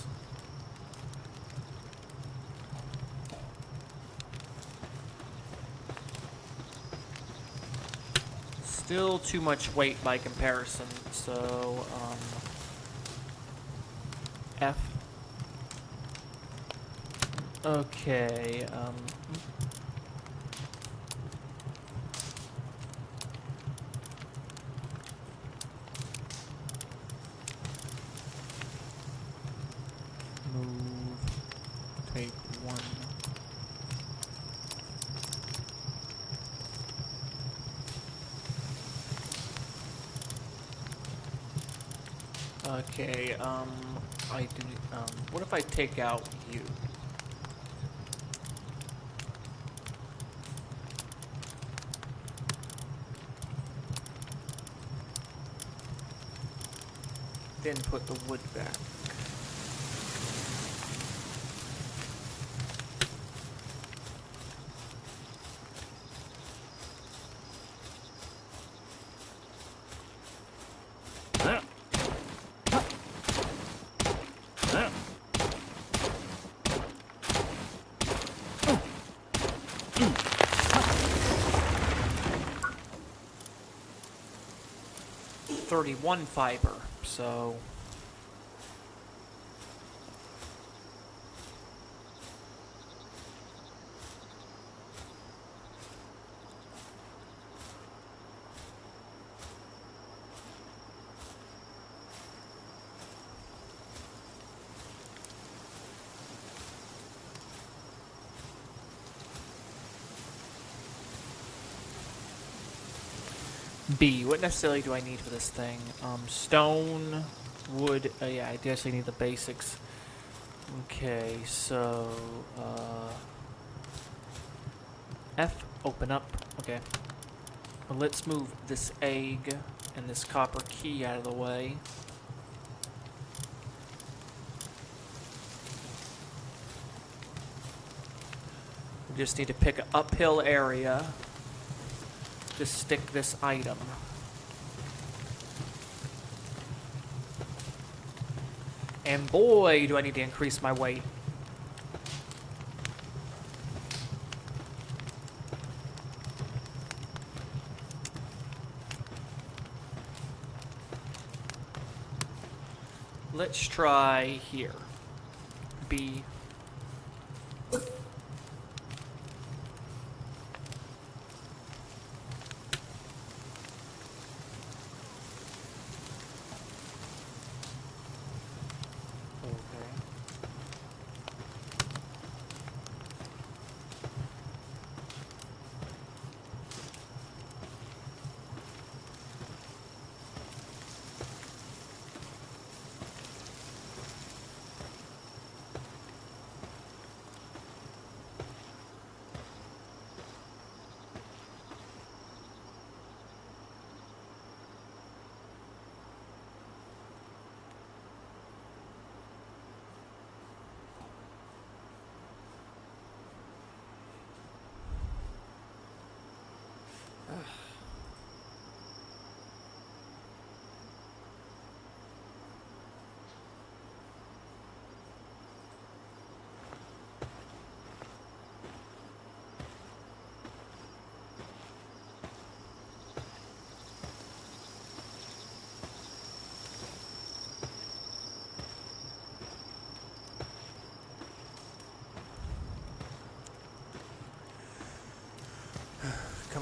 Still too much weight by comparison, so, F. Okay, move, take one. Okay, I do, what if I take out you? Then put the wood back. .31 fiber, so B. What necessarily do I need for this thing? Stone, wood. Yeah, I definitely need the basics. Okay, so F. Open up. Okay. Well, let's move this egg and this copper key out of the way. We just need to pick an uphill area. Just stick this item. And boy, do I need to increase my weight. Let's try here. B.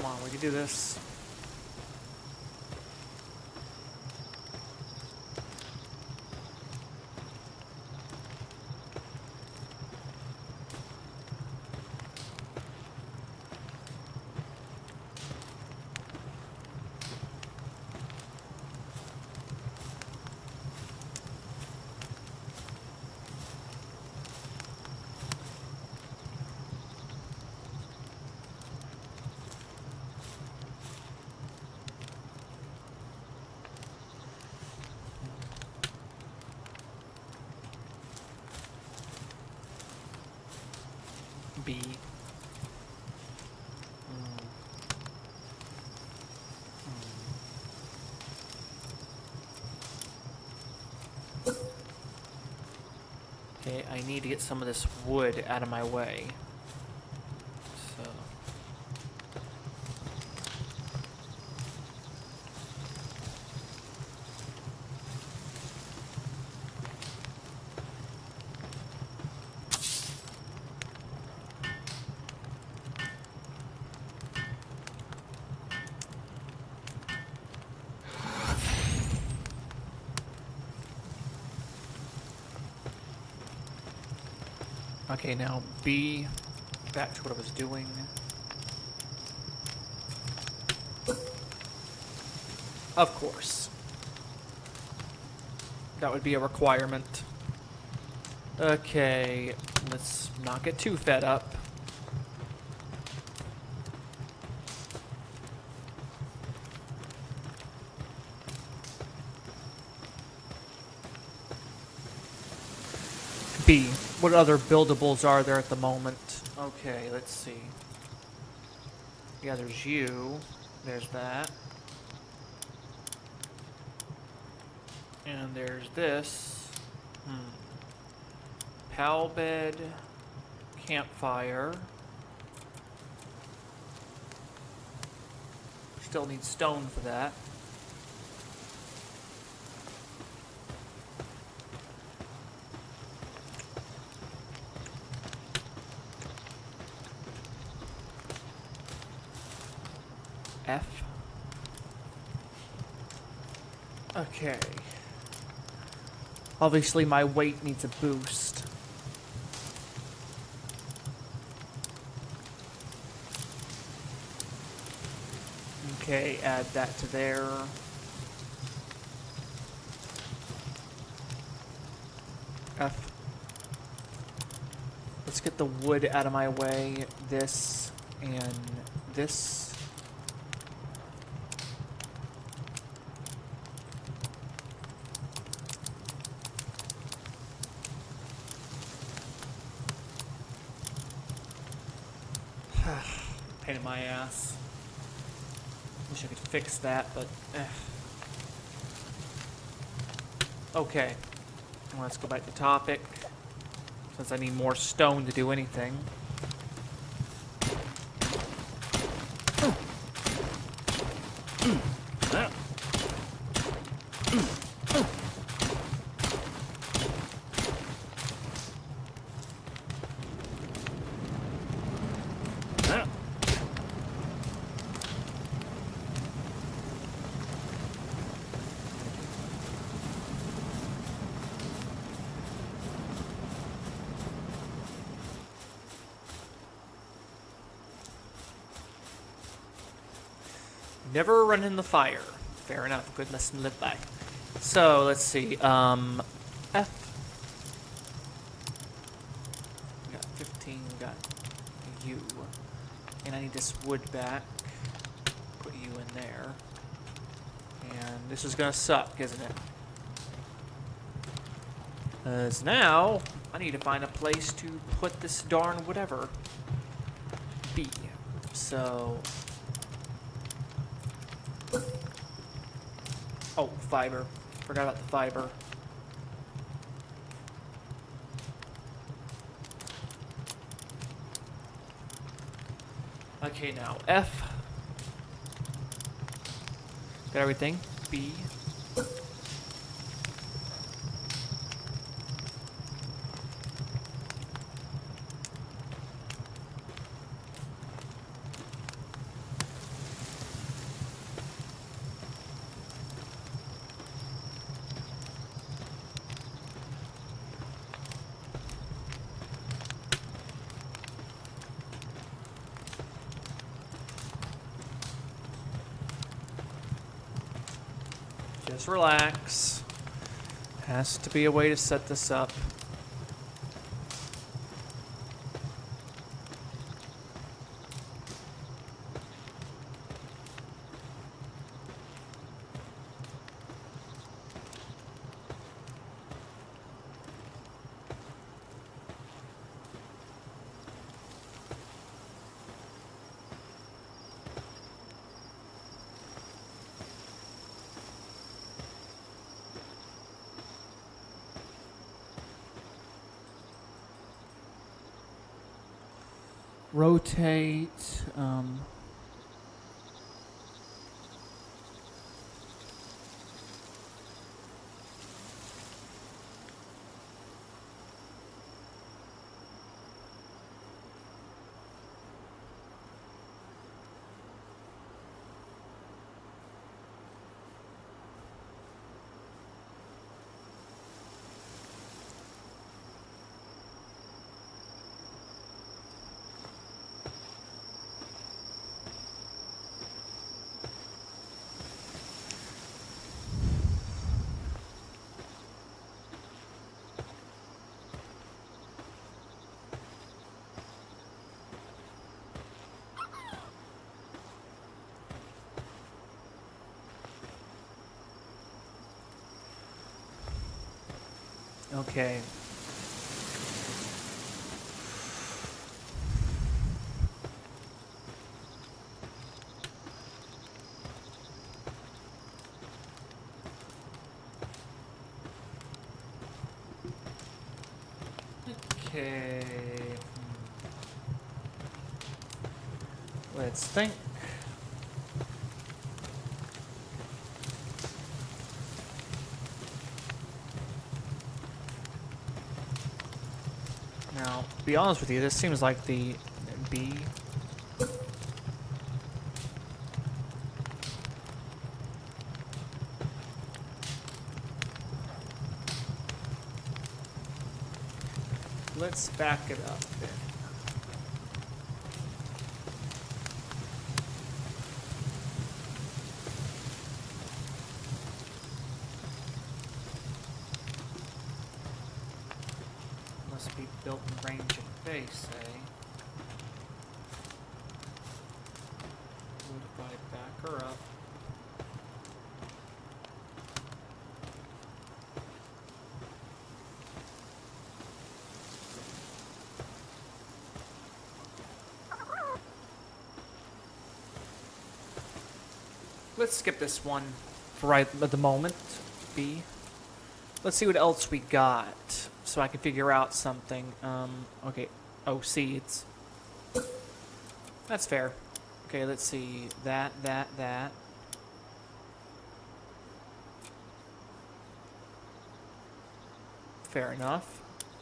Come on, we can do this. B. Okay, I need to get some of this wood out of my way. So. Okay, now B, back to what I was doing. Of course. That would be a requirement. Okay, let's not get too fed up. B, what other buildables are there at the moment? Okay, let's see. Yeah, there's you. There's that. And there's this. Pal bed. Campfire. Still need stone for that. F. Okay. Obviously my weight needs a boost. Okay, add that to there. F. Let's get the wood out of my way. This and this. Pain in my ass. Wish I could fix that, but Okay. Let's go back to topic. Since I need more stone to do anything. Never run in the fire. Fair enough. Good lesson to live by. So, let's see. F. We got 15. We got U. And I need this wood back. Put you in there. And this is going to suck, isn't it? Because now, I need to find a place to put this darn whatever. B. So... Oh, fiber. Forgot about the fiber. Okay, now F. Got everything. B. Just relax. Has to be a way to set this up. Rotate. Okay. Okay. Let's think. Now, to be honest with you, this seems like the B. Let's back it up then. Must be built in range of face, eh? What if I back her up? Let's skip this one for right at the moment, B. Let's see what else we got, so I can figure out something. Okay. Oh, seeds. That's fair. Okay, let's see. That. Fair enough.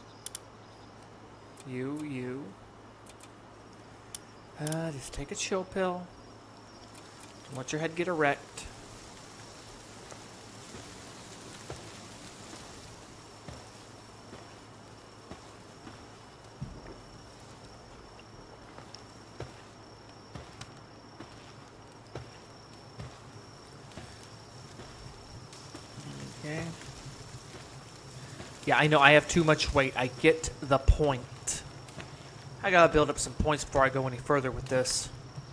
You. Just take a chill pill. Don't let your head get erect. Okay. Yeah, I know I have too much weight. I get the point. I gotta build up some points before I go any further with this.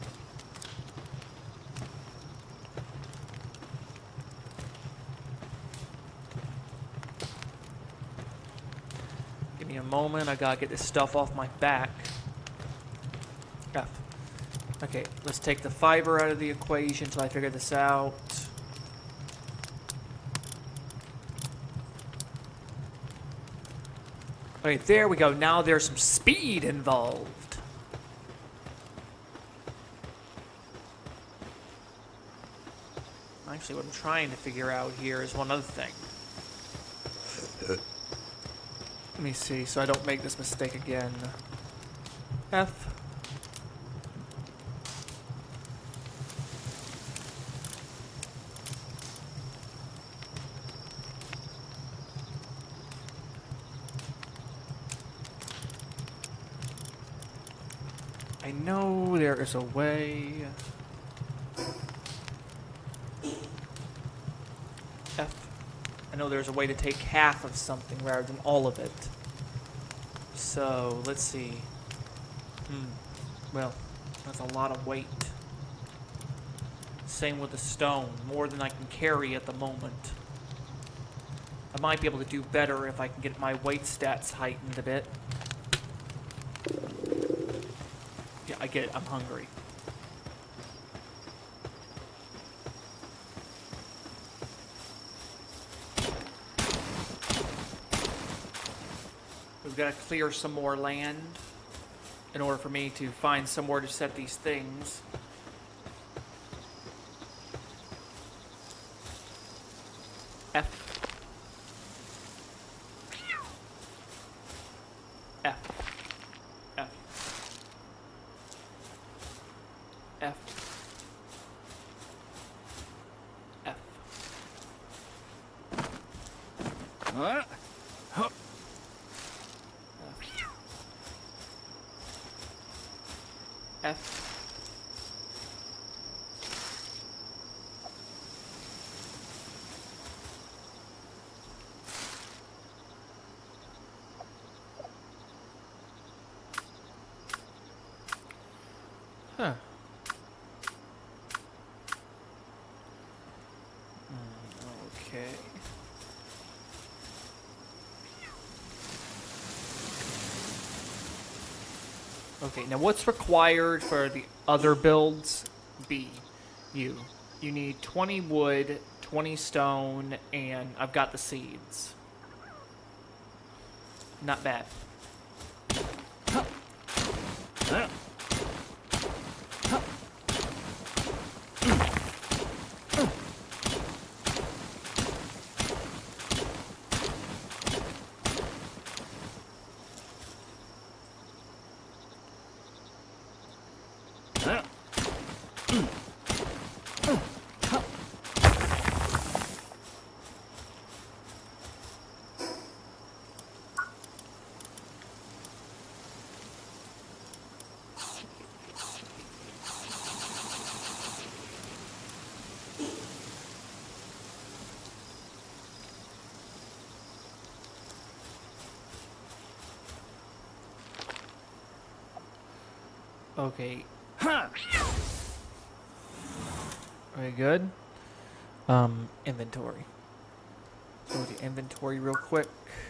Give me a moment. I gotta get this stuff off my back. F. Okay, let's take the fiber out of the equation until I figure this out. Okay, there we go. Now there's some speed involved. Actually, what I'm trying to figure out here is one other thing. Let me see, so I don't make this mistake again. F. I know there is a way. know there's a way to take half of something rather than all of it. So, let's see. Well, that's a lot of weight. Same with the stone. More than I can carry at the moment. I might be able to do better if I can get my weight stats heightened a bit. Yeah, I get it. I'm hungry. We've got to clear some more land in order for me to find somewhere to set these things. F. F. F. F. F. Huh? F. Huh. Okay. Okay, now what's required for the other builds? B. You need 20 wood, 20 stone, and I've got the seeds. Not bad. Okay. Very good. Inventory. Go to inventory real quick.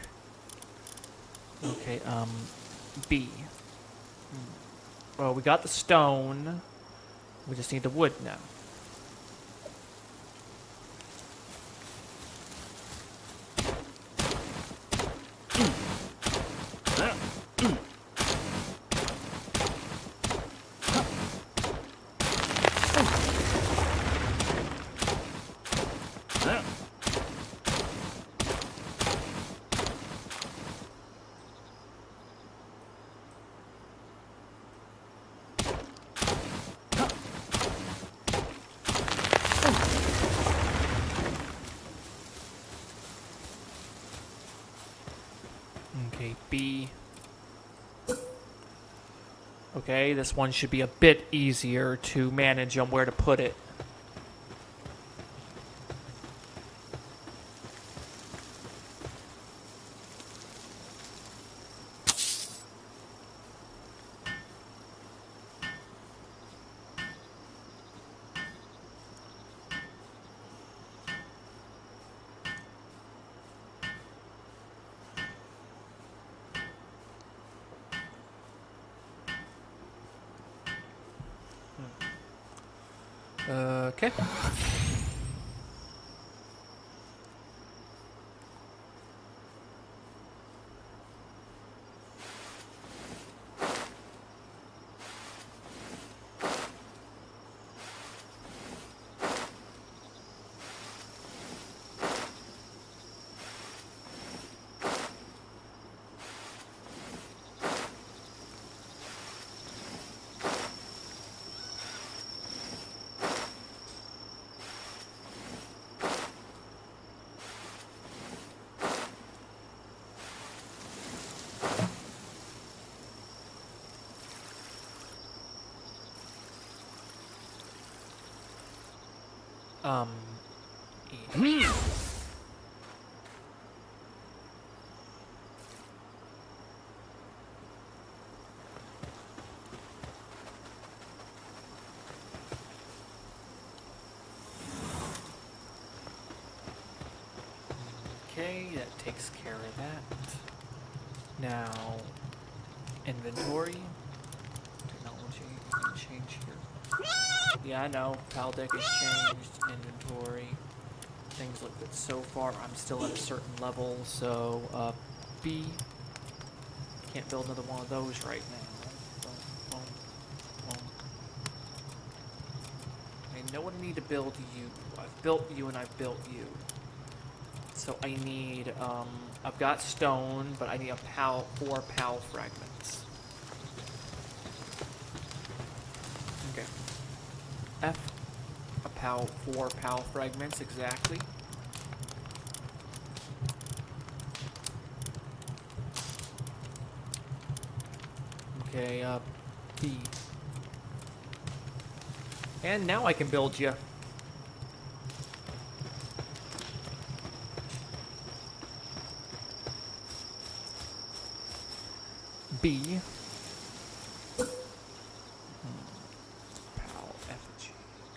Okay, B. Well, we got the stone. We just need the wood now. Okay, B. Okay, this one should be a bit easier to manage on where to put it. Okay. E. Okay, that takes care of that. Now, inventory. Technology, change here. Yeah, I know, PAL deck has changed. Inventory. Things look good so far. I'm still at a certain level, so, B. Can't build another one of those right now. Boom, boom, boom. I know what I need to build you. I've built you and I've built you. So I need, I've got stone, but I need 4 PAL fragments. Okay. F, 4 PAL fragments, exactly. Okay, B. And now I can build you. B. PAL effigy.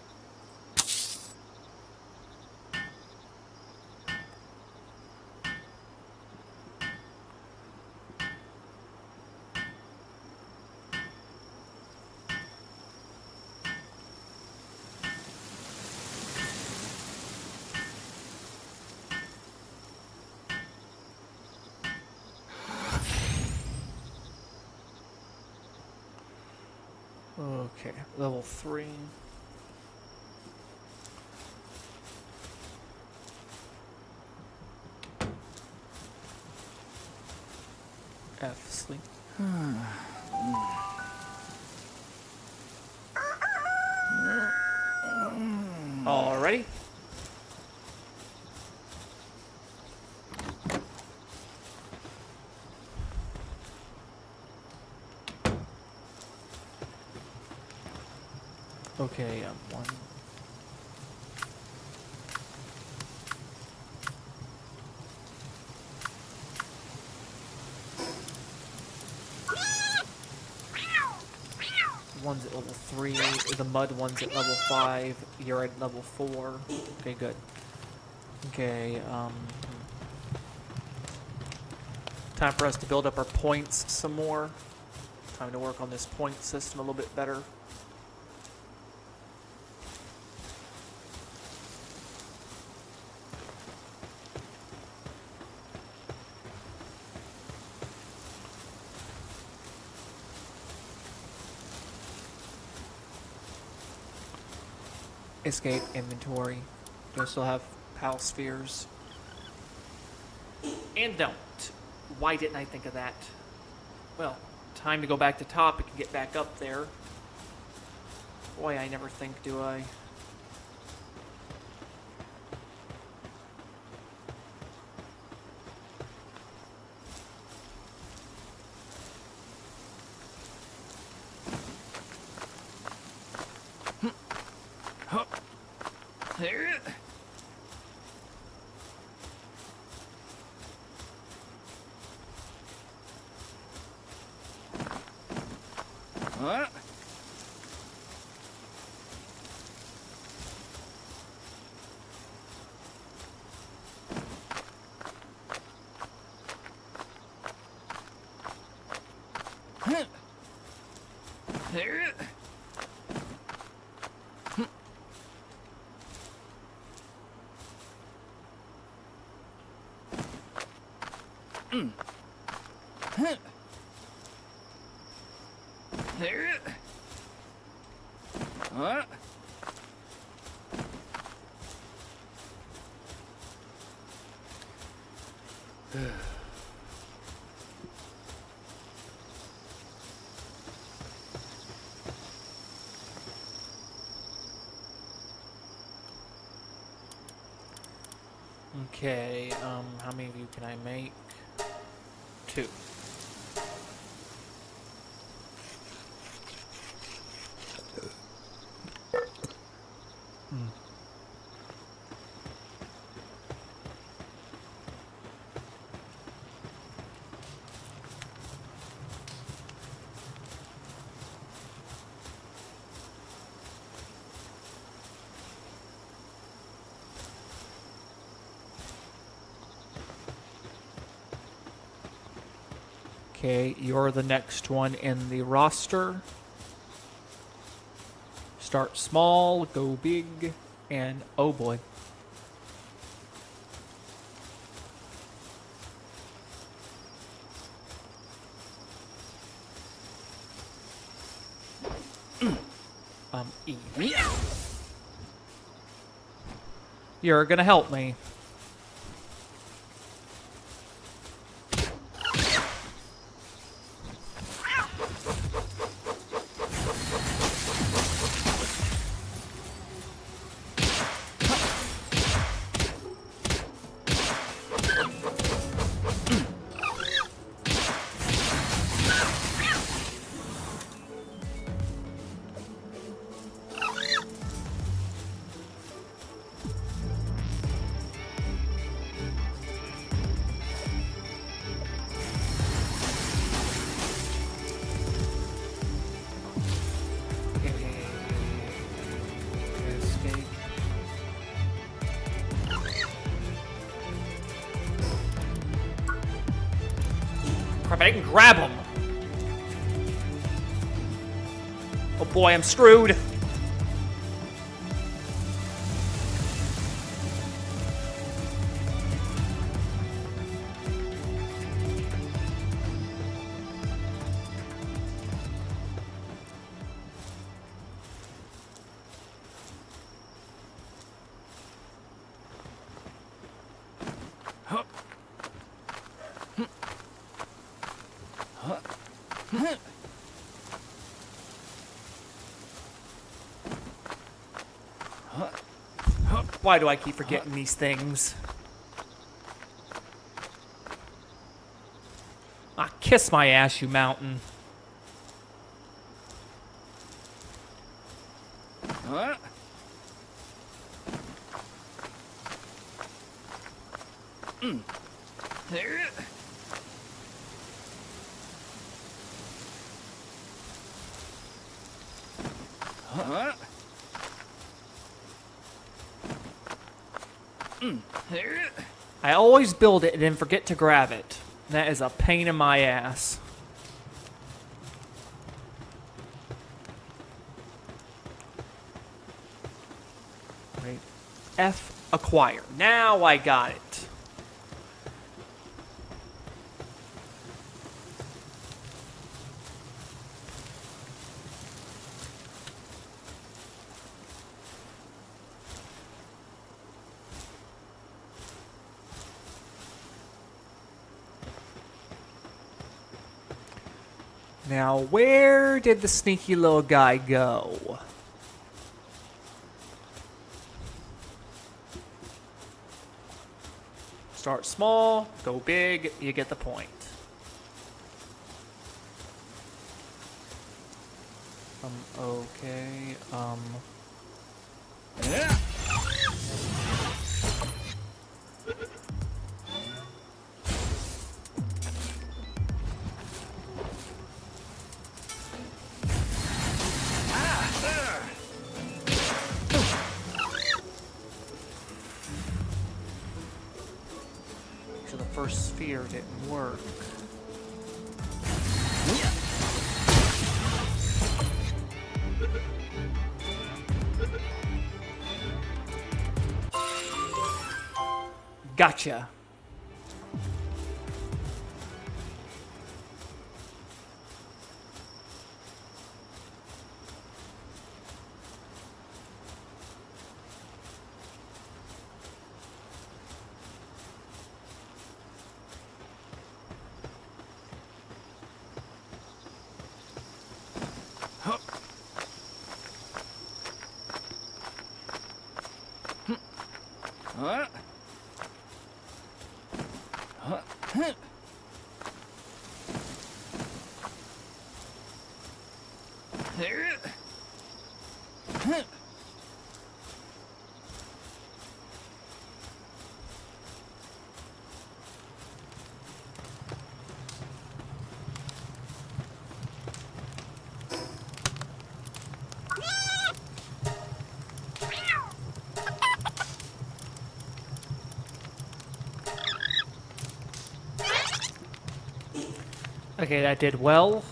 Okay, level 3. F, sleep. Alrighty. Okay, 1. One's at level 3, the mud one's at level 5, you're at level 4. Okay, good. Okay, time for us to build up our points some more. Time to work on this point system a little bit better. Escape inventory. Do I still have PAL spheres? And don't. Why didn't I think of that? Well, time to go back to top and get back up there. Boy, I never think, do I? There. What? There. There. What? Okay, how many of you can I make? 2. Okay, you're the next one in the roster. Start small, go big, and oh boy. Eat. You're gonna help me. Escape. Crap, I didn't grab him. Oh boy, I'm screwed. Why do I keep forgetting these things? Ah, kiss my ass, you mountain. Huh? There. Huh? There. I always build it and then forget to grab it. That is a pain in my ass. Right. F acquire. Now I got it. Now, where did the sneaky little guy go? Start small, go big, you get the point. Okay, Yeah. so the first sphere didn't work. Gotcha. Huh? Huh? There. Okay, that did well.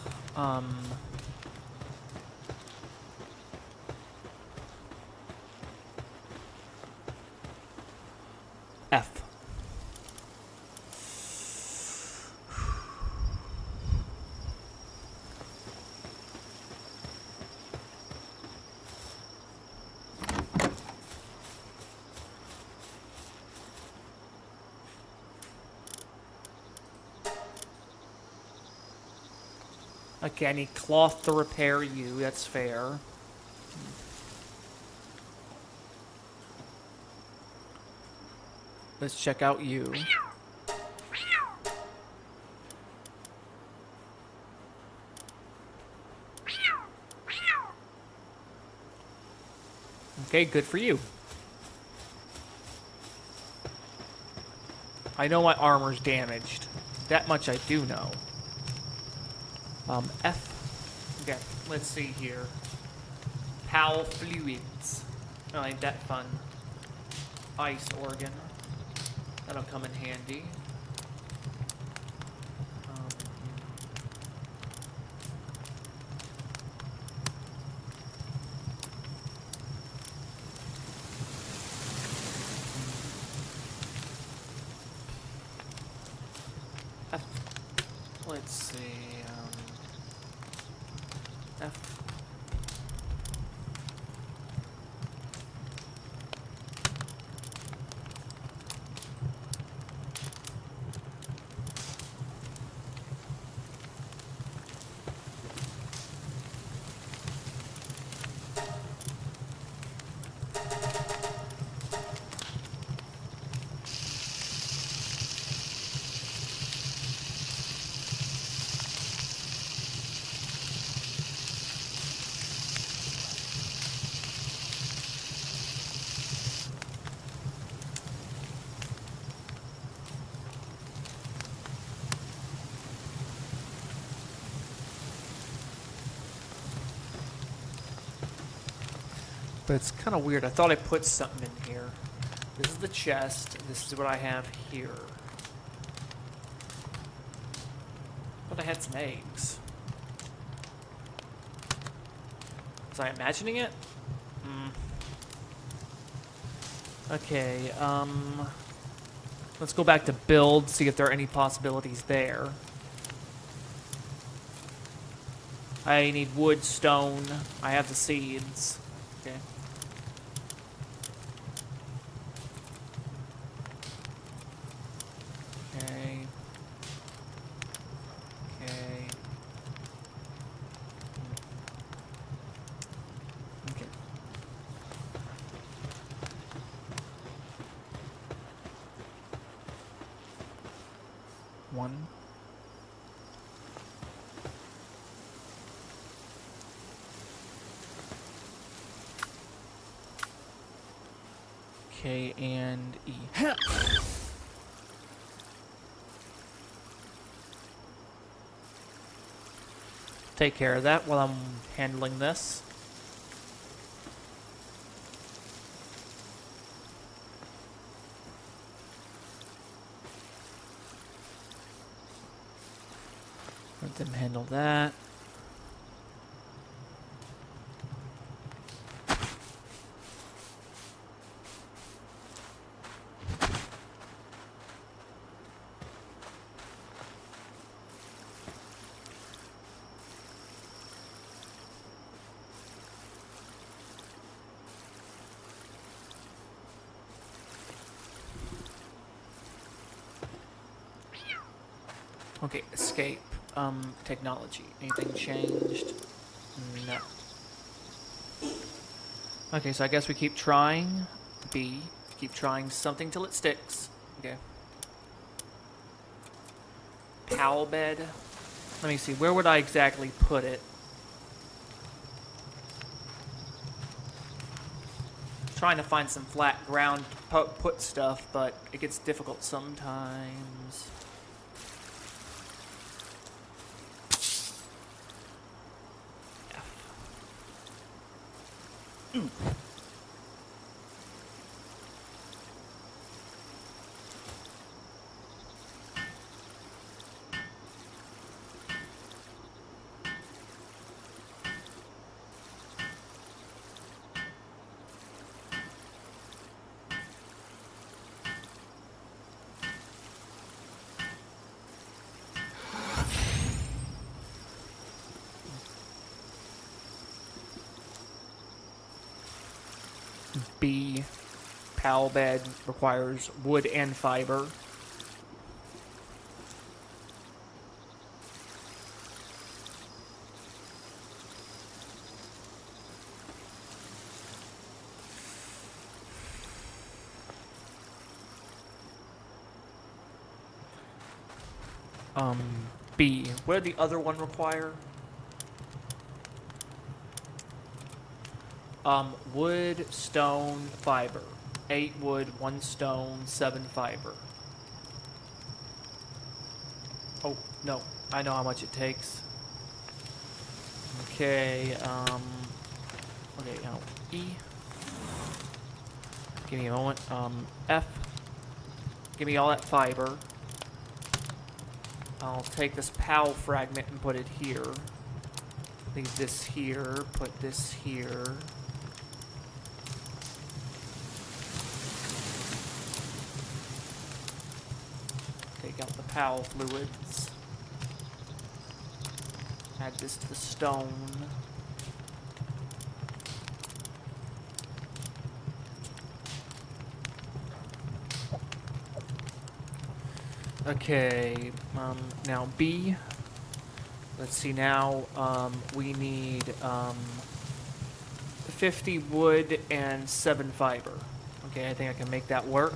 F. Okay, I need cloth to repair you. That's fair. Let's check out you. Okay, good for you. I know my armor's damaged. That much I do know. F. Okay, let's see here. PAL fluids. Oh, ain't that fun. Ice organ. That'll come in handy. F. Let's see. F. But it's kind of weird. I thought I put something in here. This is the chest. This is what I have here. But I had some eggs. Was I imagining it? Okay, let's go back to build, see if there are any possibilities there. I need wood, stone. I have the seeds. Okay. Okay. Okay. Okay. One. K and E. Take care of that while I'm handling this. Let them handle that. Okay, escape. Technology. Anything changed? No. Okay, so I guess we keep trying. B. Keep trying something till it sticks. Okay. Cowl bed. Let me see. Where would I exactly put it? Trying to find some flat ground to put stuff, but it gets difficult sometimes. B. Pal bed requires wood and fiber. B. What did the other one require? Wood, stone, fiber. 8 wood, 1 stone, 7 fiber. Oh, no. I know how much it takes. Okay, okay, now E. Give me a moment. F. Give me all that fiber. I'll take this PAL fragment and put it here. Leave this here, put this here. Take out the PAL fluids. Add this to the stone. Okay, now B. Let's see now, we need 50 wood and 7 fiber. Okay, I think I can make that work.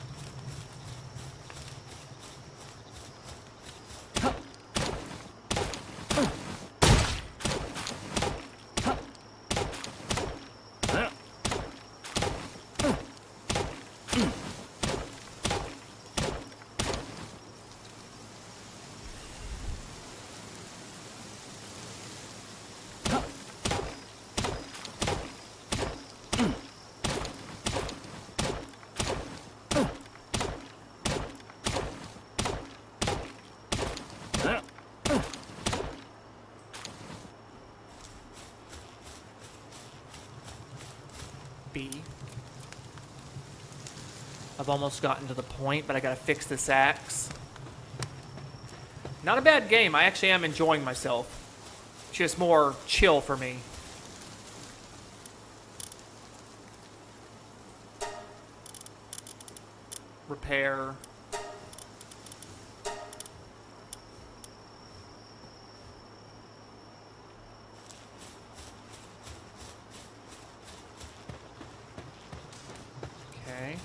B. I've almost gotten to the point, but I gotta fix this axe. Not a bad game. I actually am enjoying myself. Just more chill for me. Repair. Okay.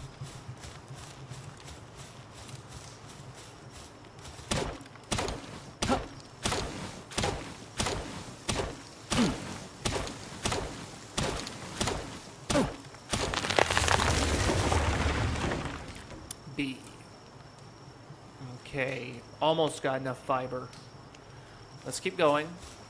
B. Okay, almost got enough fiber. Let's keep going.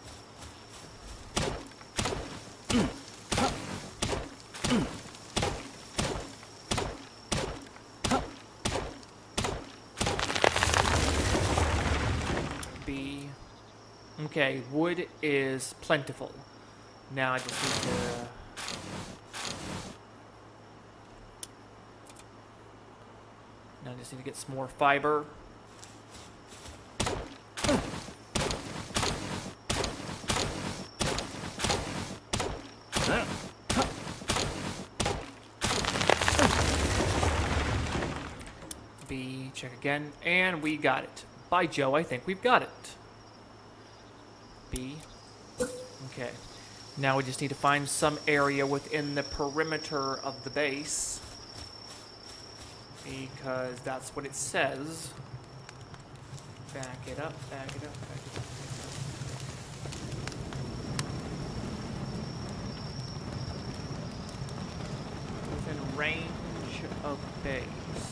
B. Okay, wood is plentiful. Now I just need to... Now I just need to get some more fiber. B, check again, and we got it. By Joe, I think we've got it. B. Okay. Now we just need to find some area within the perimeter of the base. Because that's what it says. Back it up, back it up, back it up. Within range of base.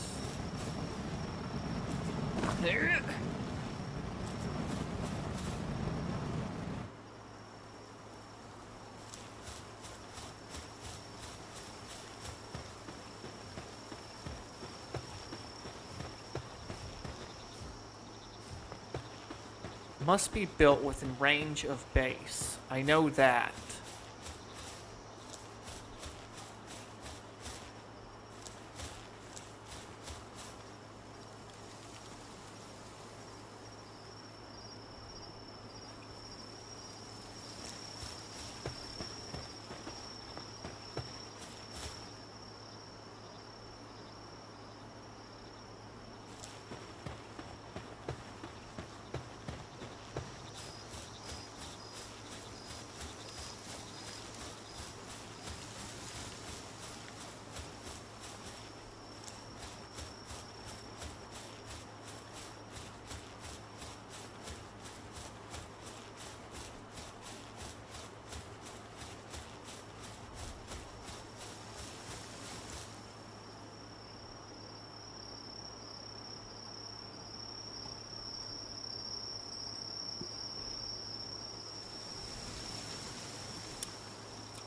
There. Must be built within range of base. I know that.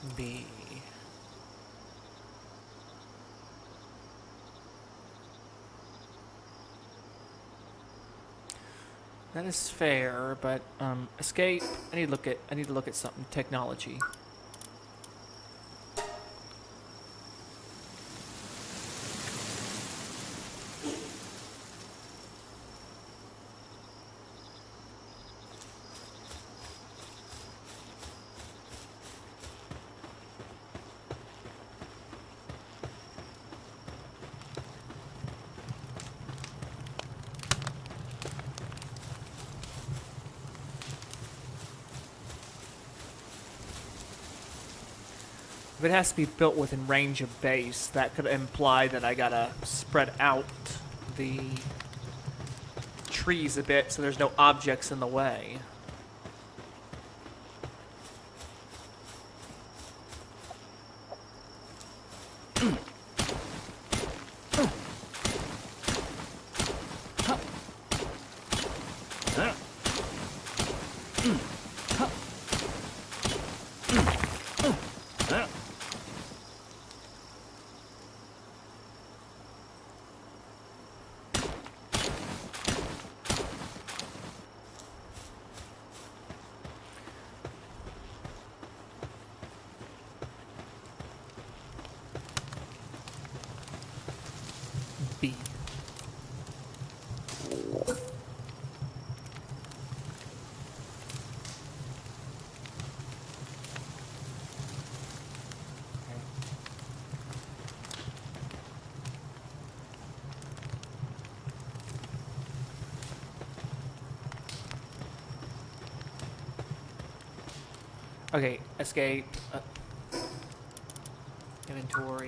B. That is fair, but escape. I need to look at something. Technology. If it has to be built within range of base, that could imply that I gotta spread out the trees a bit so there's no objects in the way. B. Okay, escape, inventory.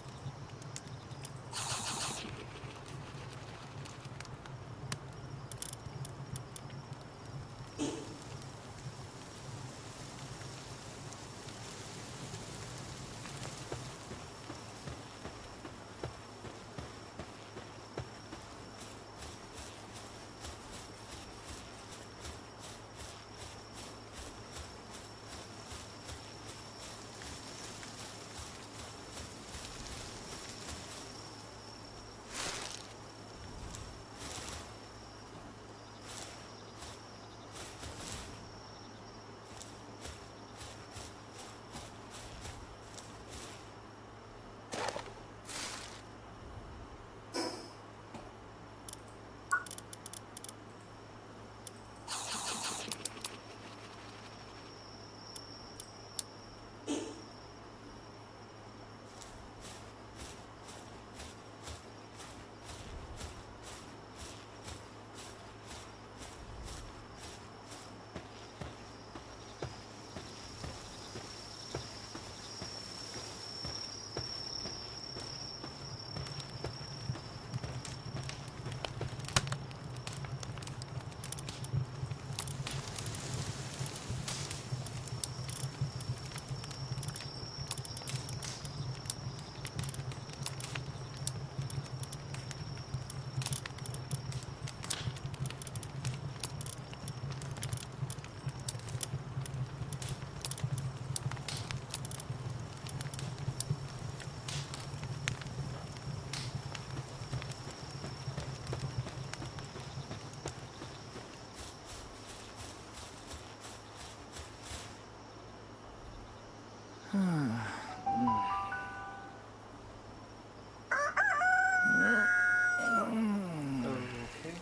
Okay.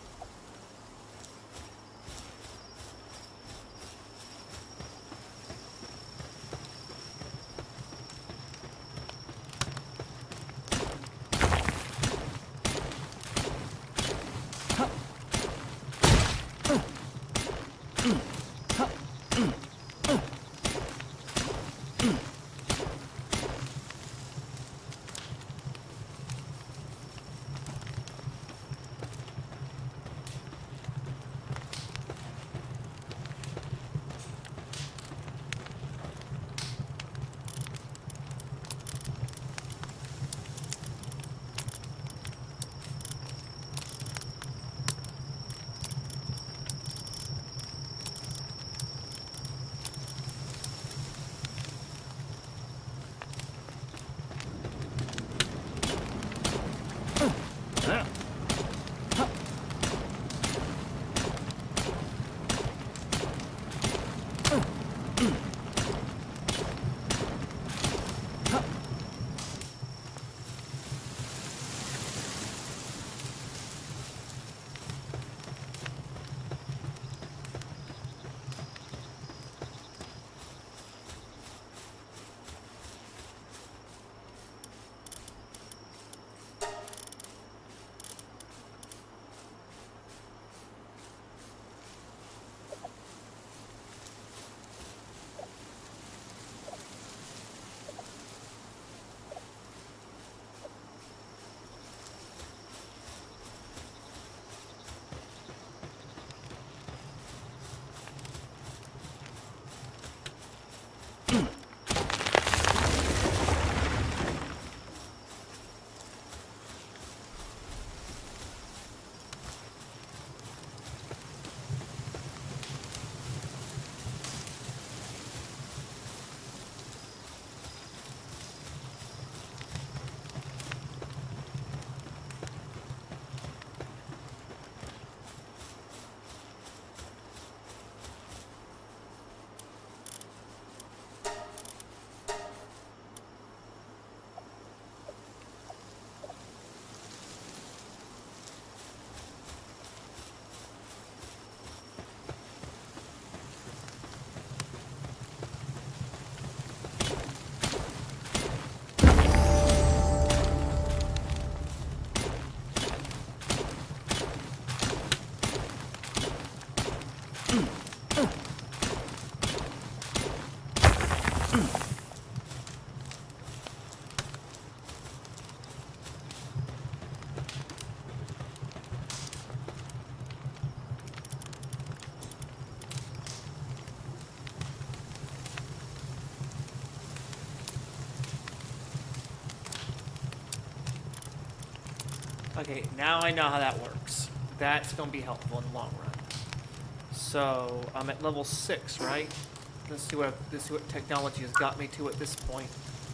Okay, now I know how that works. That's going to be helpful in the long run. So, I'm at level 6, right? Let's see what technology has got me to at this point.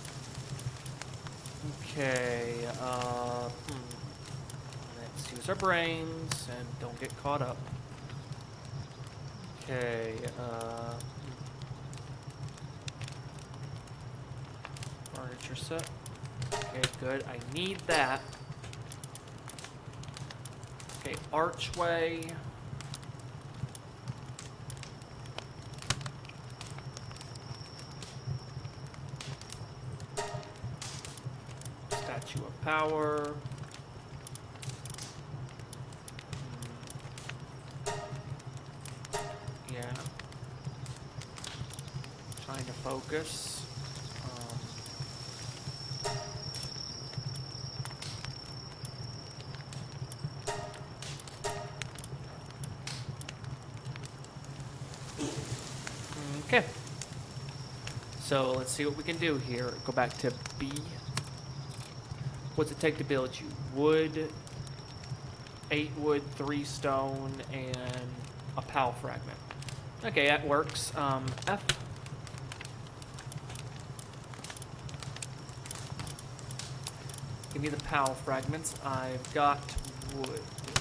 Okay, let's use our brains and don't get caught up. Okay, furniture set. Okay, good. I need that. Okay, archway. Statue of power. Yeah. Trying to focus. Okay. So let's see what we can do here. Go back to B. What's it take to build you? Wood, 8 wood, 3 stone, and a PAL fragment. Okay, that works. F. Give me the PAL fragments. I've got wood.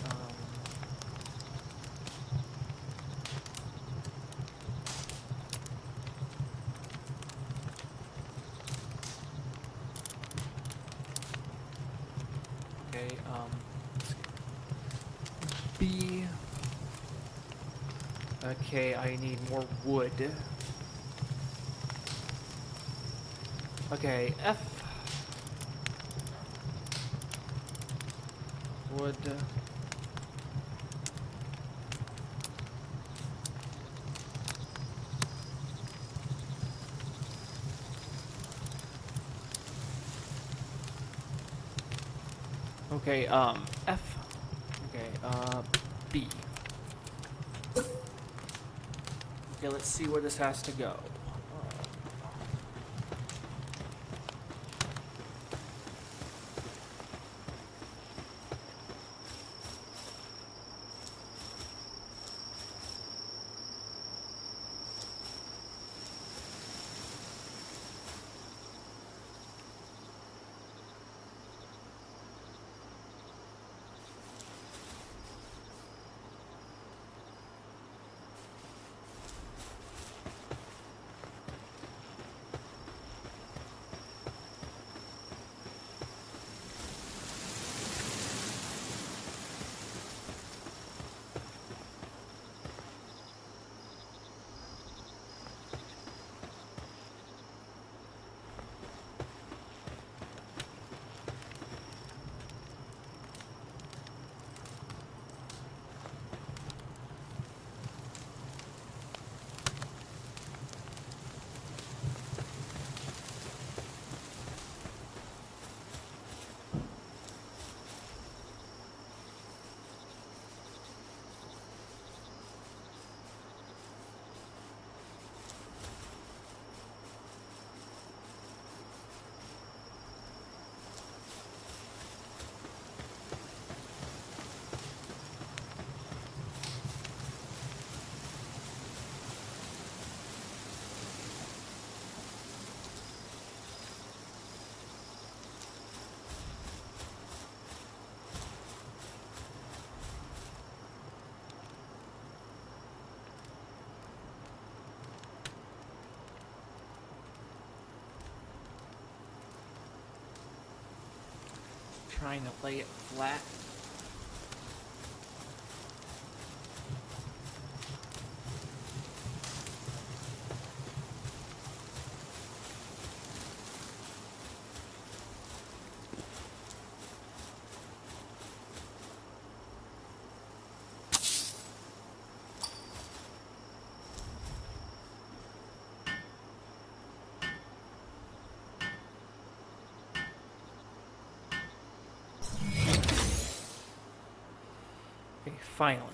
Okay, B. Okay, I need more wood. Okay, F. Wood. Okay, F. Okay, B. Okay, let's see where this has to go. Trying to lay it flat. Okay, finally.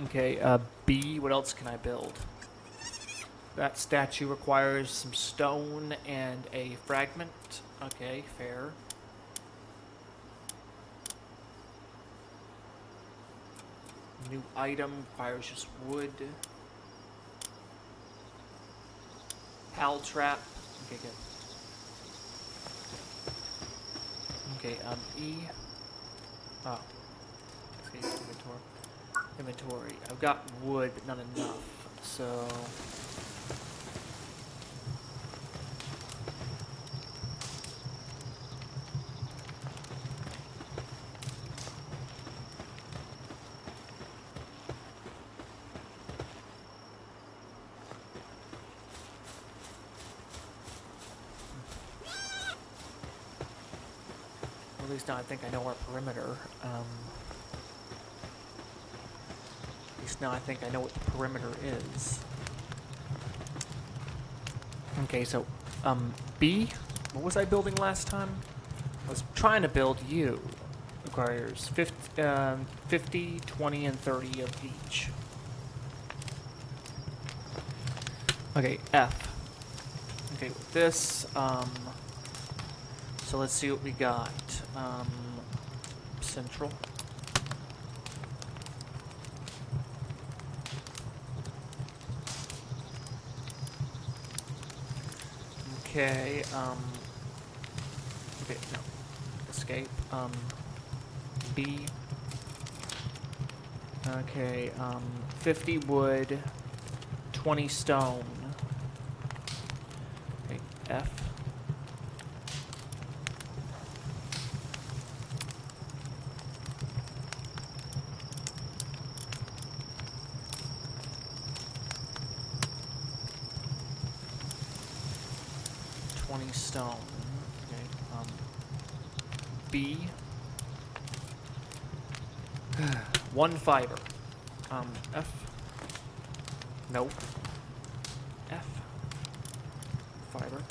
Okay, B, what else can I build? That statue requires some stone and a fragment. Okay, fair. New item requires just wood. Pal trap. Okay, good. Okay, E. Oh. Let's see, inventory. Inventory. I've got wood, but not enough. So. At least now I think I know our perimeter. At least now I think I know what the perimeter is. Okay, so, B? What was I building last time? I was trying to build U. Requires 50, 20, and 30 of each. Okay, F. Okay, with this, so let's see what we got. Central. Okay, okay, no. Escape. B. Okay, 50 wood, 20 stone. Okay, F. Stone. Okay. B. 1 fiber. F. Nope. F. Fiber.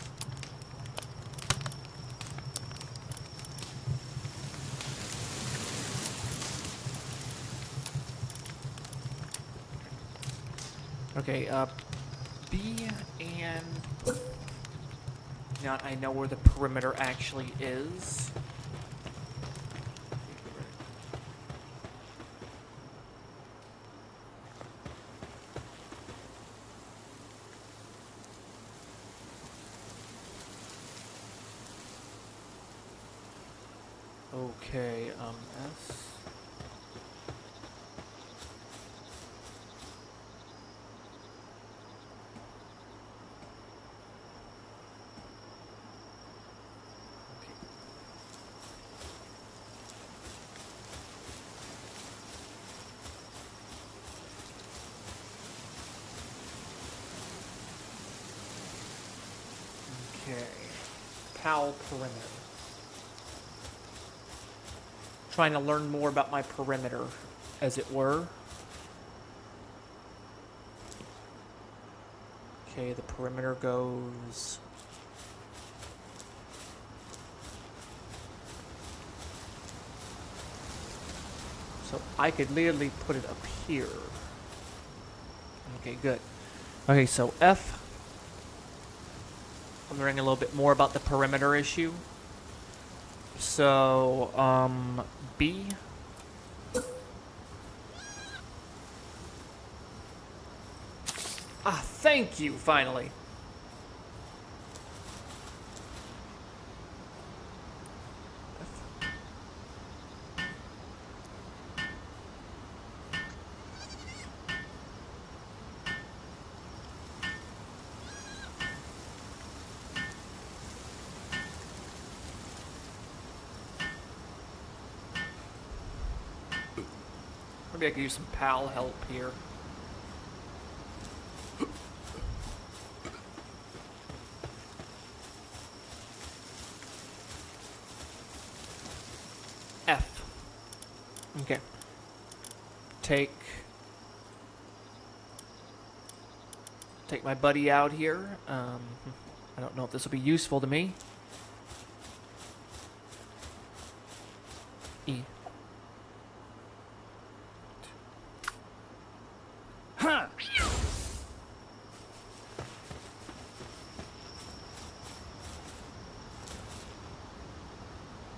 Okay. B and. Now I know where the perimeter actually is. Okay, S. Okay, PAL perimeter. Trying to learn more about my perimeter, as it were. Okay, the perimeter goes... So I could literally put it up here. Okay, good. Okay, so F. I'm learning a little bit more about the perimeter issue. So, B. Ah, thank you, finally. Maybe I could use some PAL help here. F. Okay. Take my buddy out here. I don't know if this will be useful to me. E.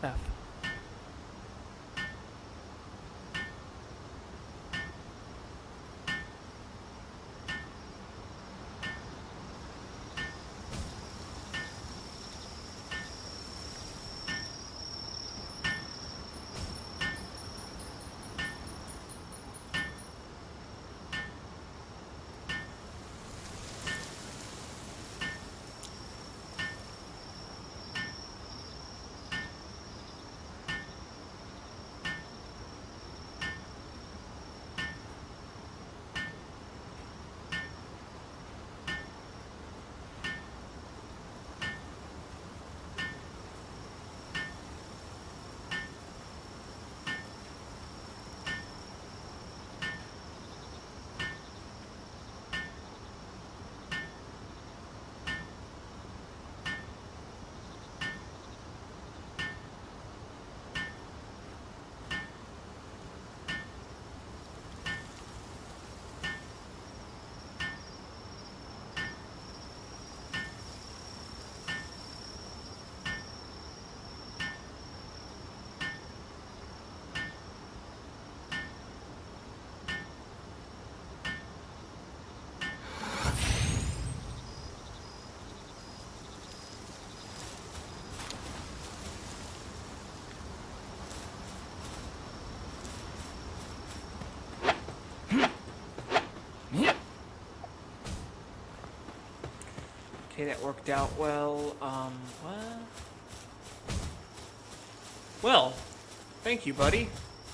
F. Okay, that worked out well. What? Well, thank you, buddy.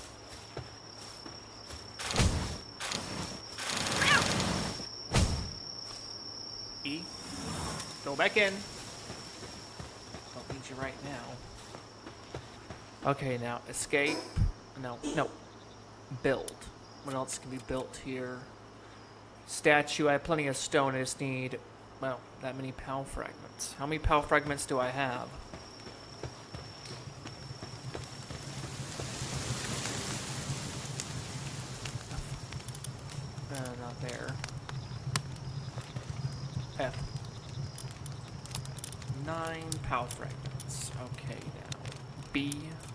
E. Go back in. Don't need you right now. Okay, now escape. No. Build. What else can be built here? Statue. I have plenty of stone. I just need, well, that many PAL fragments. How many PAL fragments do I have? Not there. F. 9 PAL fragments. Okay, now B.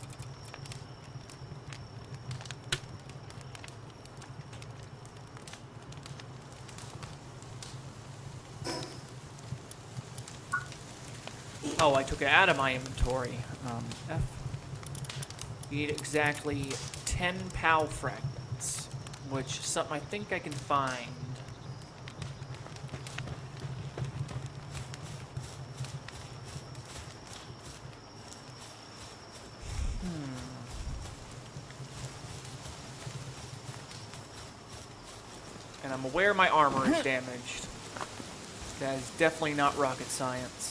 Oh, I took it out of my inventory. F. You need exactly 10 PAL fragments, which is something I think I can find. And I'm aware my armor is damaged. That is definitely not rocket science.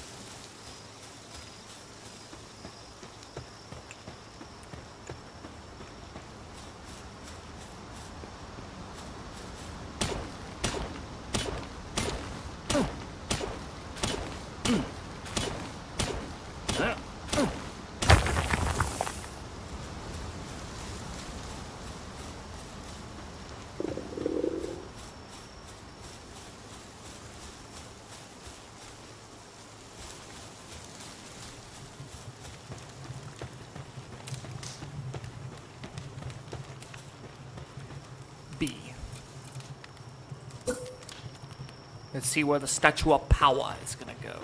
B. Let's see where the Statue of Power is gonna go.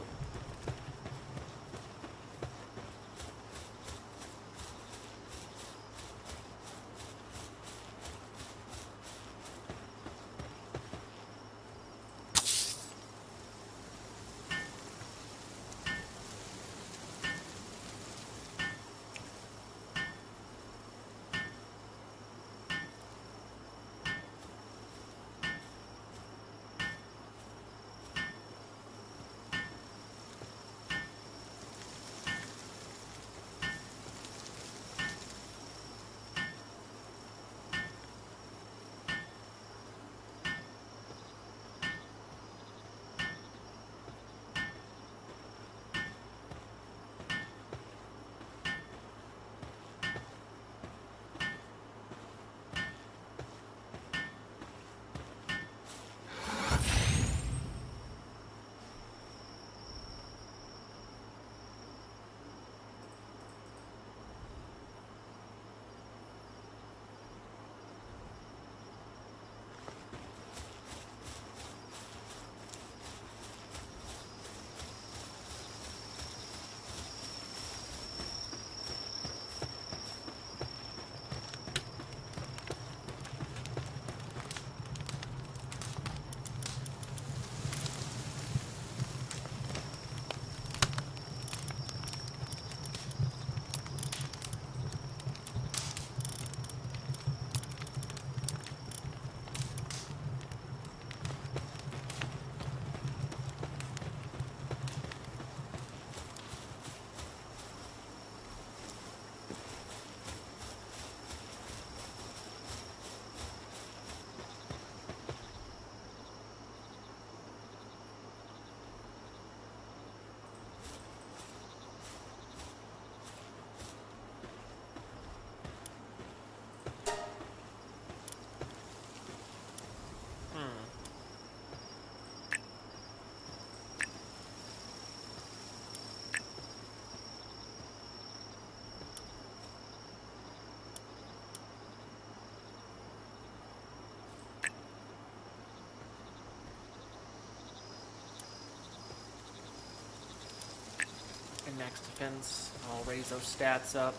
and max defense. I'll raise those stats up.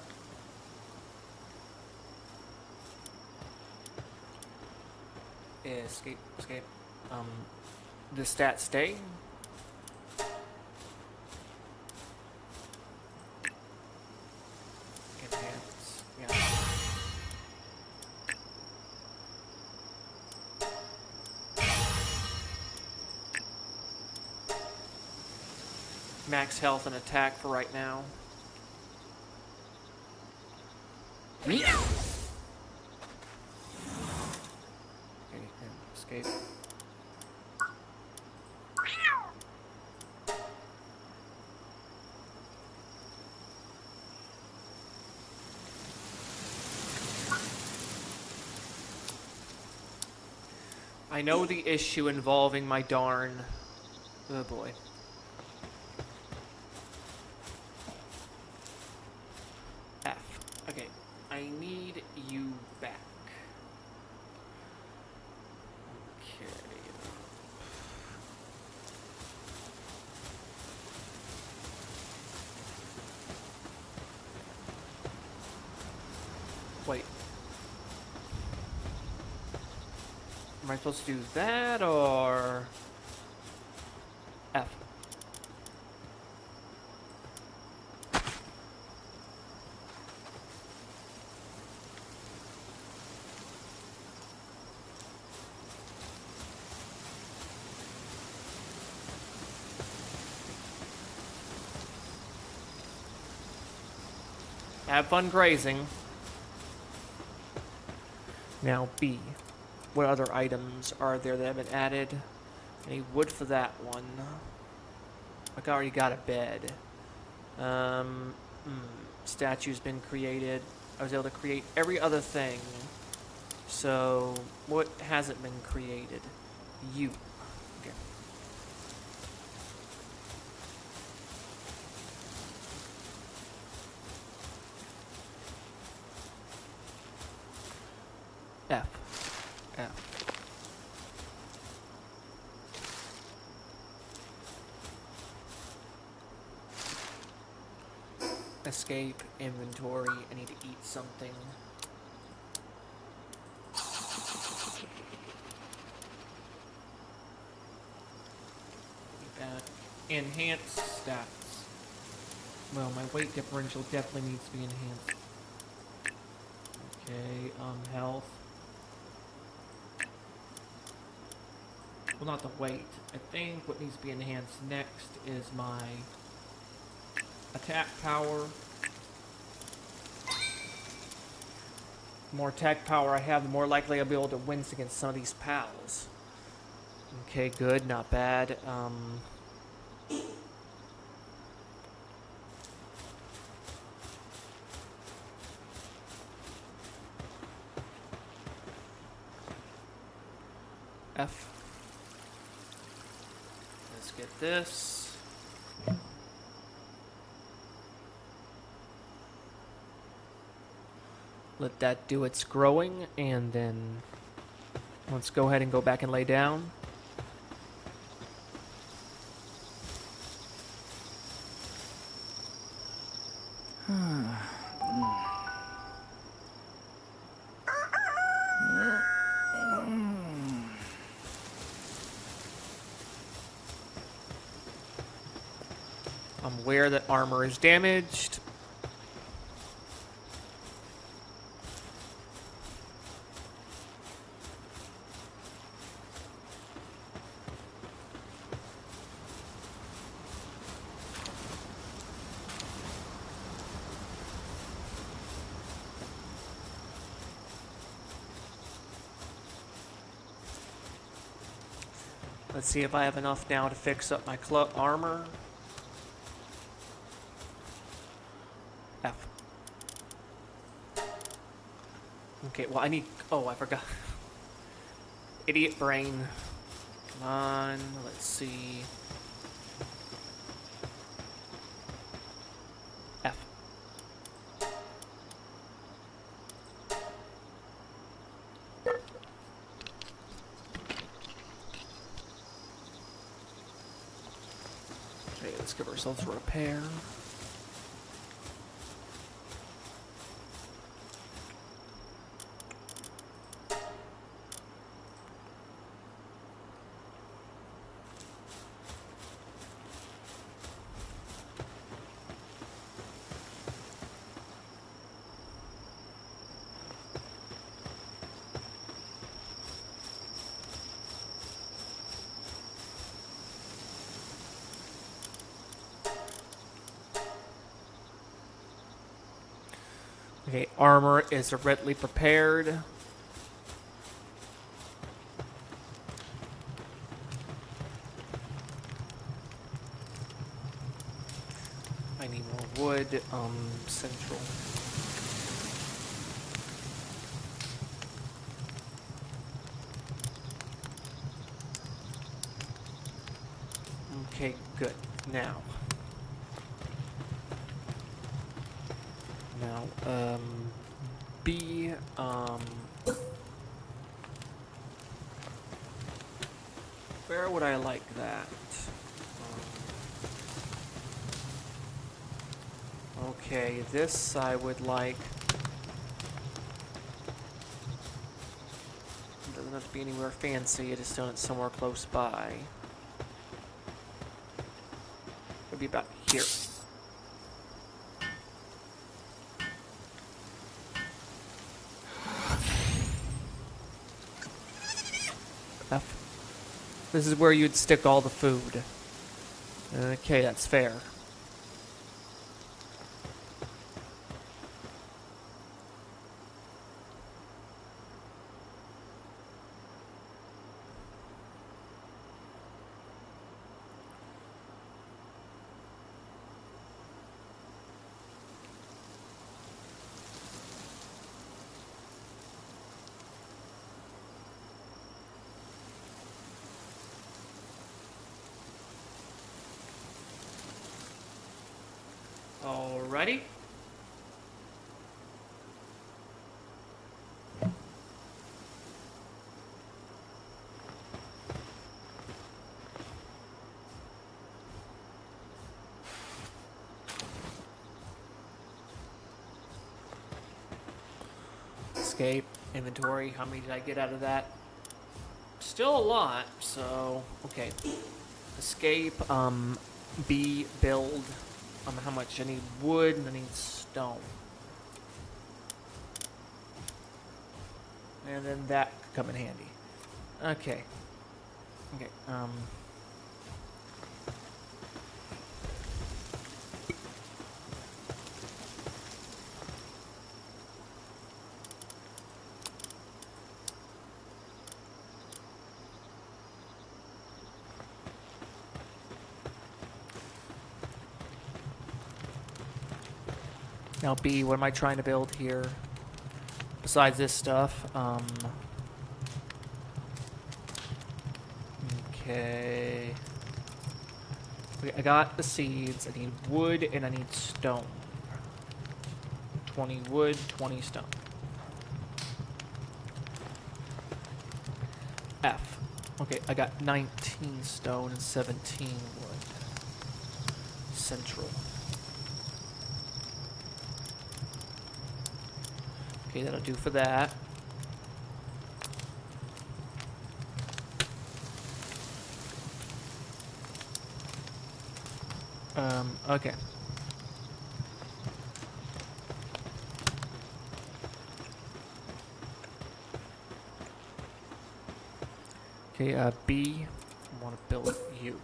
Escape, escape. The stats stay. Enhance, yeah. Max health and attack for right now. Okay, and escape. I know the issue involving my darn... Oh boy. F. Okay, I need you back. Okay. Wait. Am I supposed to do that or F? Have fun grazing. Now B. What other items are there that have been added? I need wood for that one. Like I already got a bed. Statue's been created. I was able to create every other thing. So, what hasn't been created? You. Okay. F. F. Escape, inventory, I need to eat something. Eat that. Enhance stats. Well, my weight differential definitely needs to be enhanced. Okay, health. Well, not the weight. I think what needs to be enhanced next is my attack power. The more attack power I have, the more likely I'll be able to win against some of these pals. Okay, good, not bad. F. Let's get this. Let that do its growing, and then let's go ahead and go back and lay down. I'm aware that armor is damaged. Let's see if I have enough now to fix up my armor. F. Okay, well I need... Oh, I forgot. Idiot brain. Come on, let's see. F. Okay, let's give ourselves a repair. Okay, armor is readily prepared. I need more wood. Central. Okay, good. Now, B, where would I like that? Okay, this I would like. It doesn't have to be anywhere fancy, I just want it somewhere close by. It'd be about here. F. This is where you'd stick all the food. Okay, that's fair. Alrighty. Escape, inventory, how many did I get out of that? Still a lot, so, okay. Escape, B, build. How much? I need wood and I need stone. And then that could come in handy. Okay. Okay, now B, what am I trying to build here? Besides this stuff, okay. Okay, I got the seeds, I need wood and I need stone. 20 wood, 20 stone. F. Okay, I got 19 stone and 17 wood. Central. Okay, that'll do for that. Okay. Okay, B, I want to build you.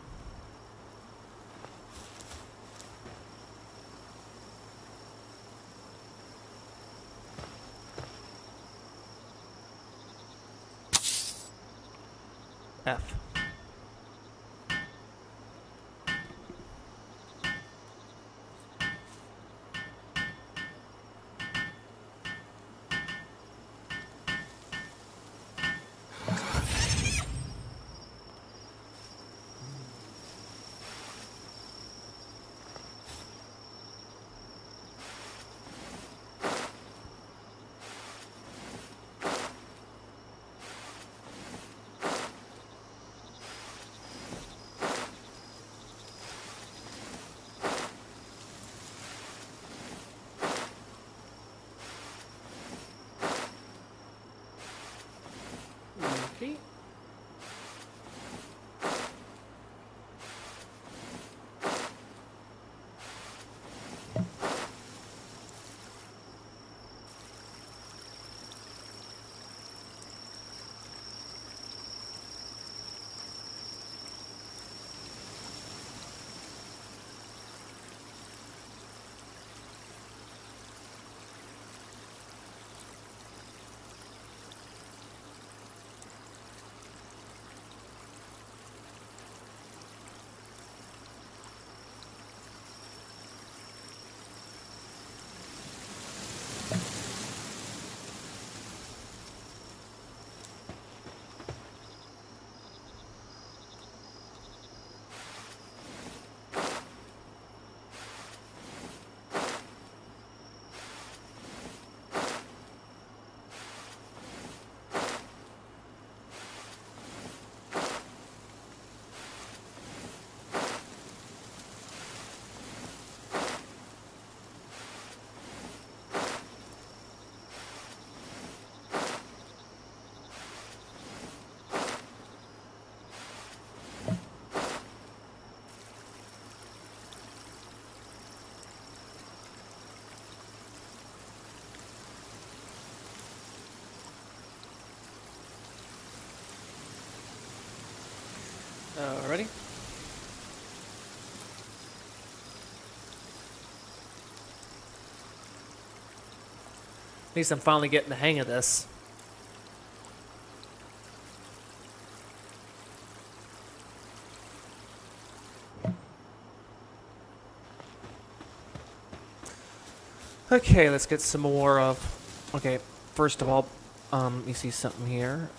F. least I'm finally getting the hang of this. Okay, let's get some more of... Okay, first of all, you see something here.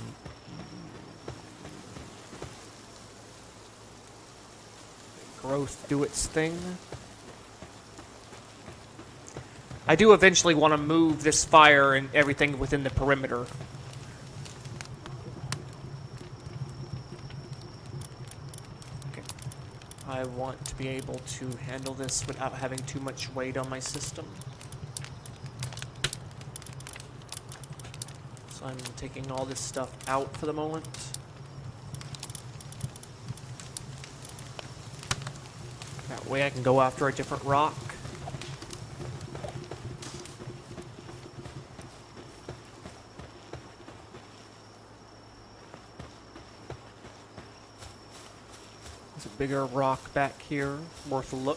Growth do its thing. I do eventually want to move this fire and everything within the perimeter. Okay. I want to be able to handle this without having too much weight on my system. So I'm taking all this stuff out for the moment. That way I can go after a different rock. There's a bigger rock back here, worth a look.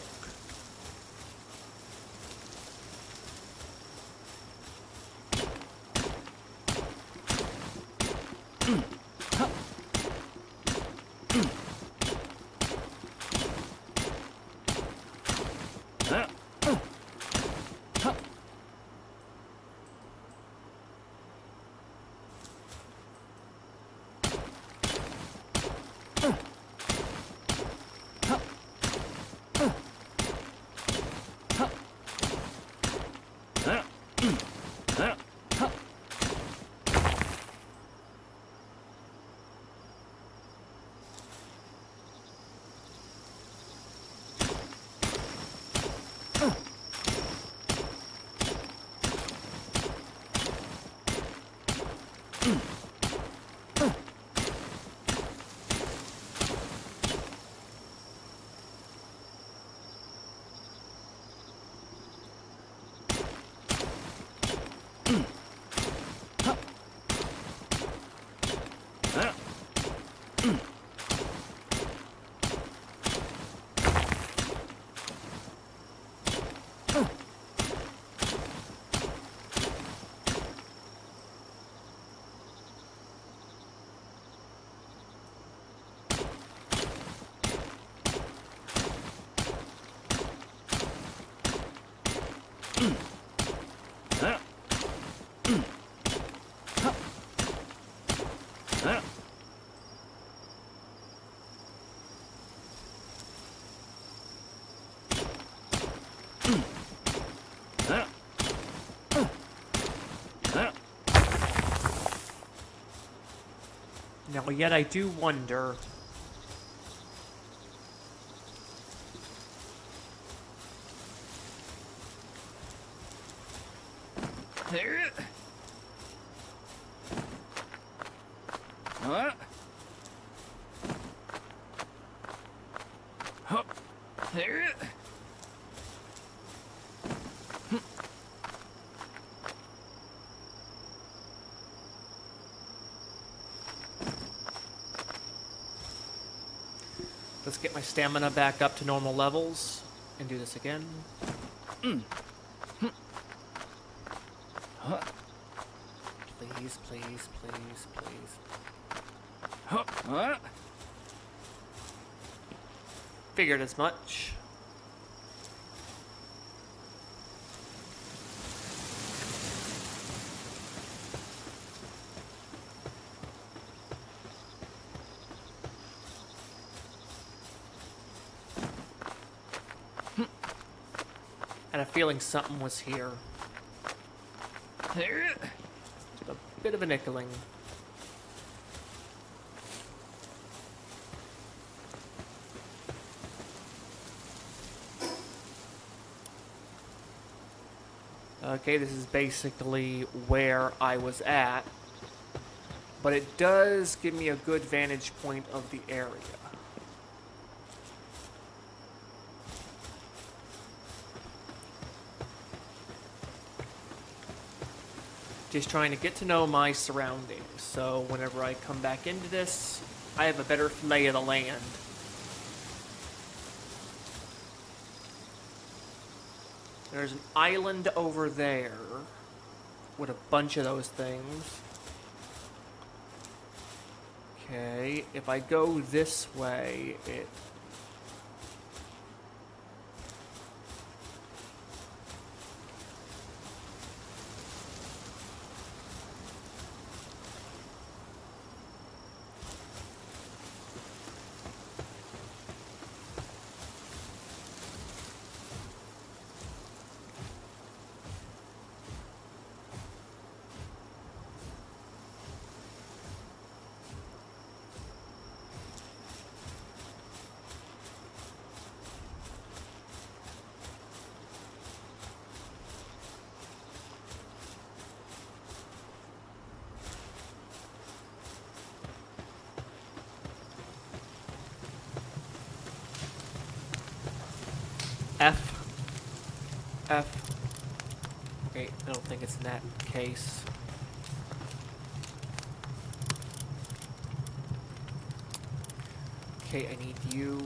Now, yet I do wonder... Let's get my stamina back up to normal levels and do this again. Please, please, please, please. Figured as much. I had a feeling something was here. Just a bit of a nickling. Okay, this is basically where I was at, but it does give me a good vantage point of the area. Just trying to get to know my surroundings, so whenever I come back into this, I have a better lay of the land. There's an island over there. with a bunch of those things. Okay, if I go this way, it... F. Okay, I don't think it's in that case. Okay, I need you.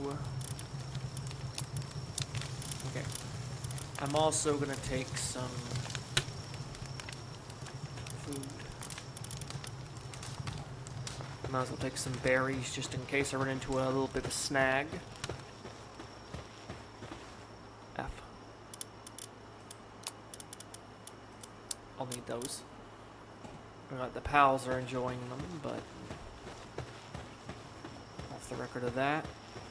Okay. I'm also gonna take some food. Might as well take some berries just in case I run into a little bit of snag. F. I'll need those. The pals are enjoying them, but off the record of that.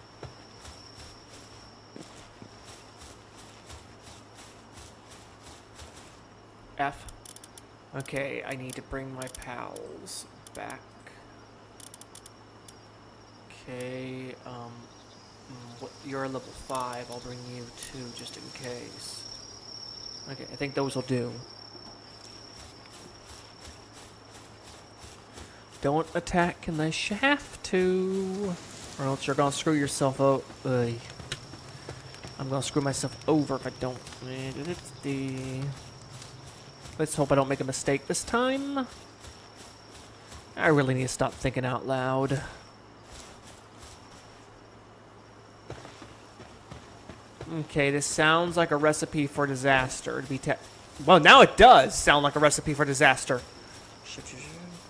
F. Okay, I need to bring my pals back. Okay, you're level 5, I'll bring you 2 just in case. Okay, I think those will do. Don't attack unless you have to, or else you're gonna screw yourself out. I'm gonna screw myself over if I don't. Let's hope I don't make a mistake this time. I really need to stop thinking out loud. Okay, this sounds like a recipe for disaster. To be well, now it does sound like a recipe for disaster. Shit, shit, shit.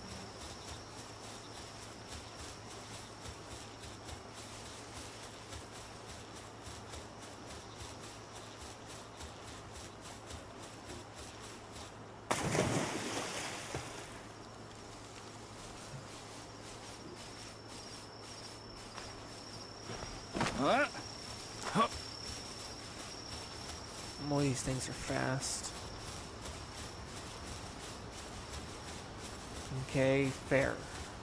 All these things are fast. Okay, fair.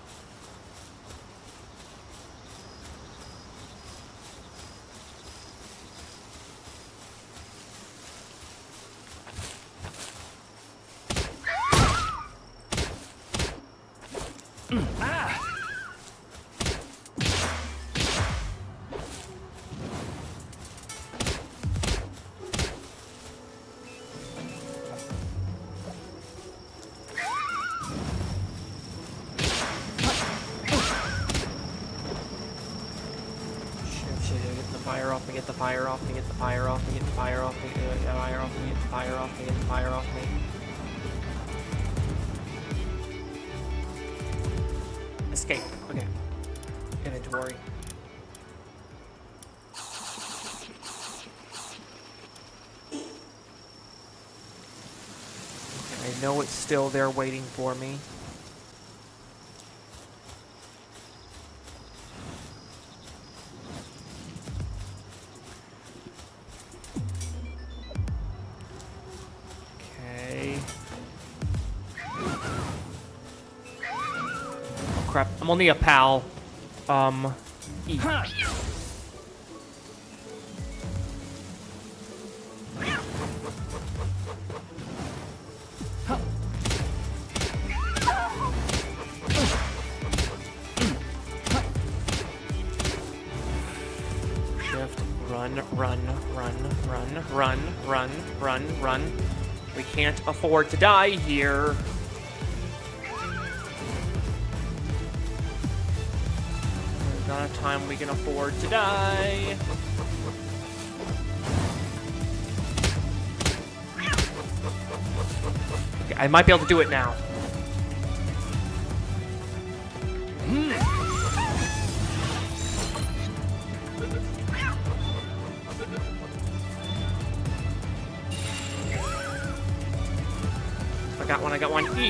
Fire off me, get the fire off me, get the fire off me, get the fire off me, get the fire off me, get the fire off me, get the fire off me. Escape. Okay. Inventory. I know it's still there waiting for me. Crap, I'm only a pal. E. Shift, run. We can't afford to die here. Not a time we can afford to die. Okay, I might be able to do it now. I got one. E.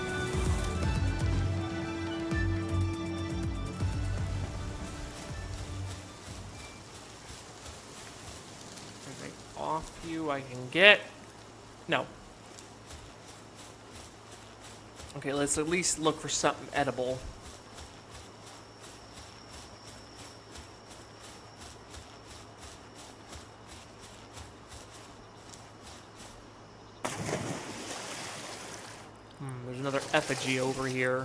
Everything off you I can get. No. Okay, let's at least look for something edible. There's another effigy over here.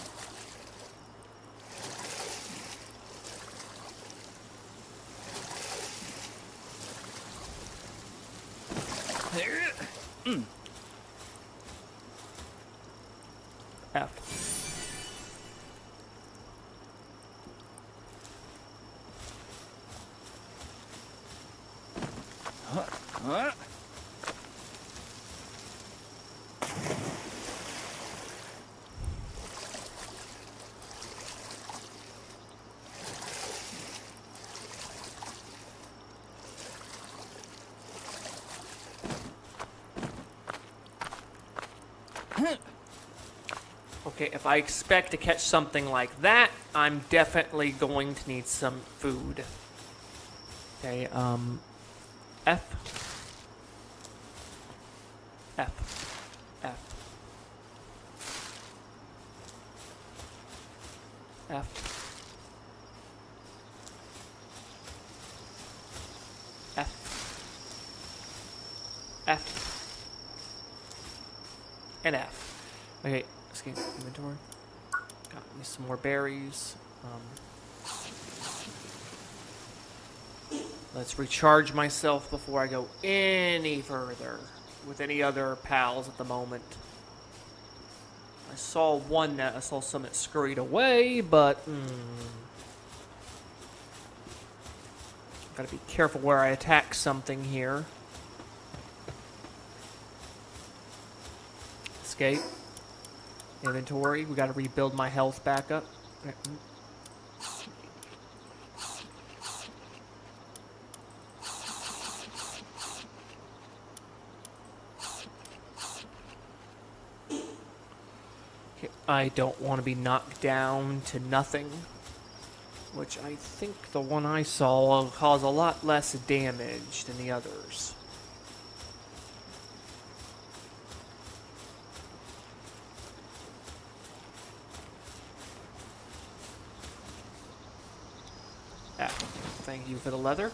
F. Huh? Okay, if I expect to catch something like that, I'm definitely going to need some food. Okay, F. F. F. F. F. F. And F. Okay, escape inventory. Got me some more berries. Let's recharge myself before I go any further with any other pals at the moment. I saw some that scurried away, but gotta be careful where I attack something here. Escape. Inventory. We gotta rebuild my health back up. Okay, I don't want to be knocked down to nothing, which I think the one I saw will cause a lot less damage than the others. Thank you for the leather.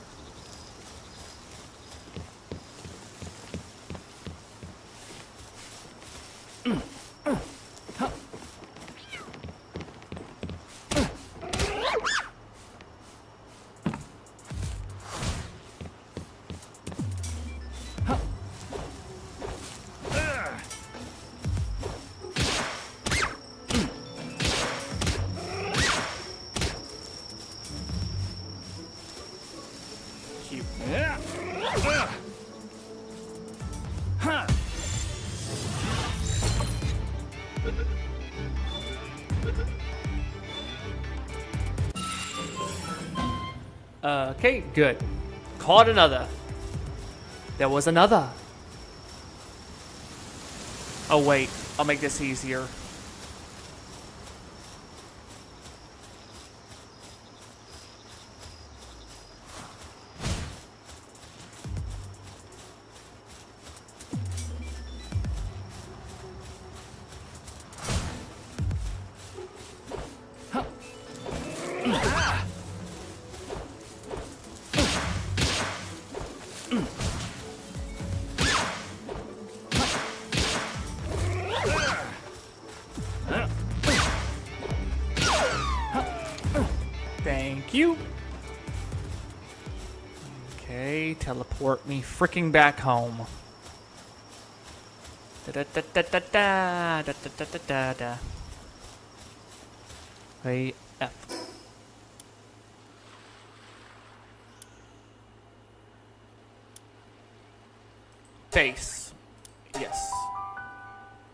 Okay, good. Caught another. There was another. Oh, wait. I'll make this easier. Thank you. Okay, teleport me freaking back home. Da da da da da da da da da da da. Hey, F. Face. Yes.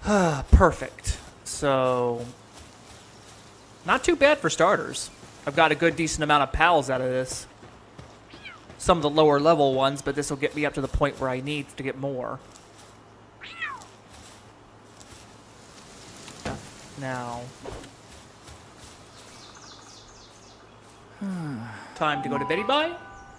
Perfect. So, not too bad for starters. I've got a good decent amount of pals out of this. Some of the lower level ones, but this will get me up to the point where I need to get more. Now, time to go to Betty Bye.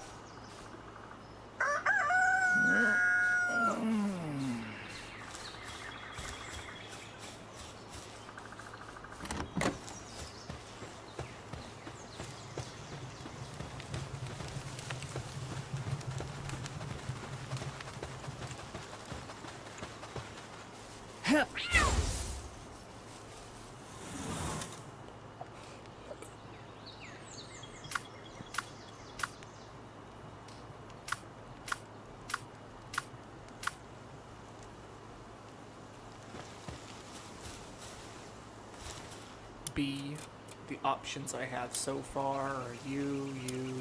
B, the options I have so far are you.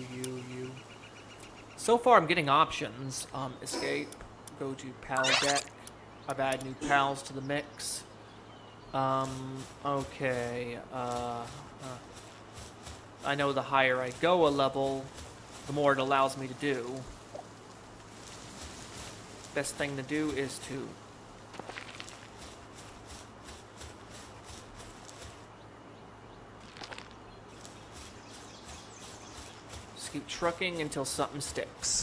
So far I'm getting options. Escape, go to pal deck. I've added new pals to the mix. Okay, I know the higher I go a level, the more it allows me to do. Best thing to do is to just keep trucking until something sticks.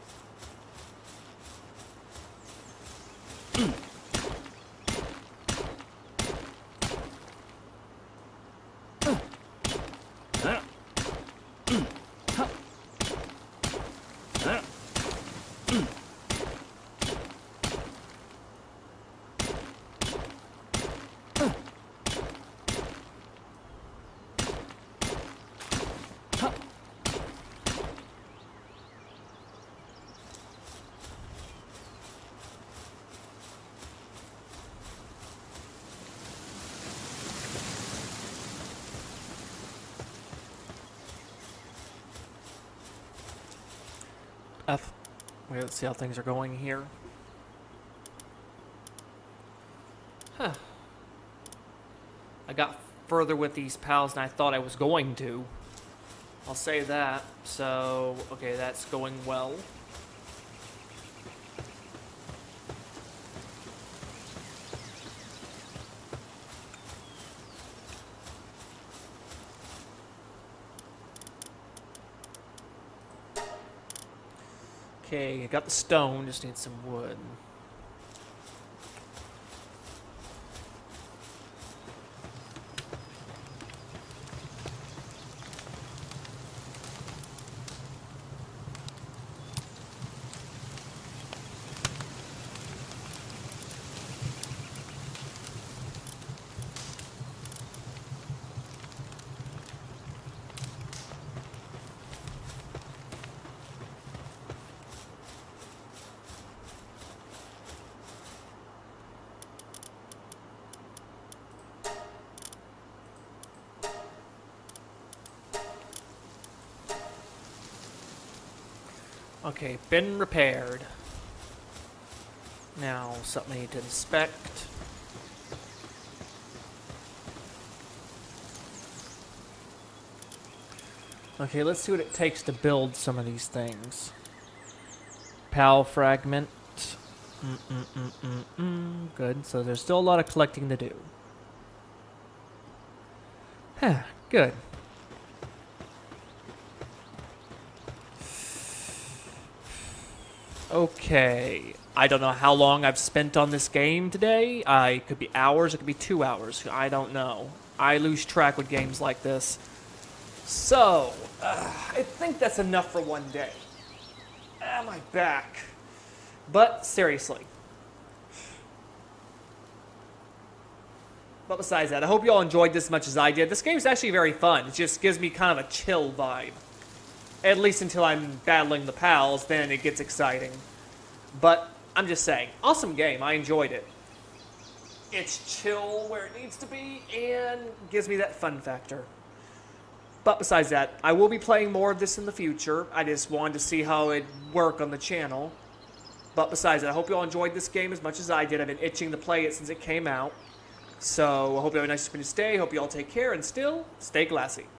F. Wait, let's see how things are going here. Huh. I got further with these pals than I thought I was going to. I'll say that. So, okay, that's going well. Okay, I got the stone, just need some wood. Okay, been repaired. Now, something I need to inspect. Okay, let's see what it takes to build some of these things. PAL fragment. Good, so there's still a lot of collecting to do. Huh, good. Okay, I don't know how long I've spent on this game today. It could be hours, it could be 2 hours. I don't know. I lose track with games like this. So, I think that's enough for one day. My back. But, seriously. But besides that, I hope you all enjoyed this as much as I did. This game's actually very fun. It just gives me kind of a chill vibe. At least until I'm battling the pals, then it gets exciting. But, I'm just saying, awesome game, I enjoyed it. It's chill where it needs to be, and gives me that fun factor. But besides that, I will be playing more of this in the future. I just wanted to see how it'd work on the channel. But besides that, I hope you all enjoyed this game as much as I did. I've been itching to play it since it came out. So I hope you have a nice finish day. Hope you all take care and still stay glassy.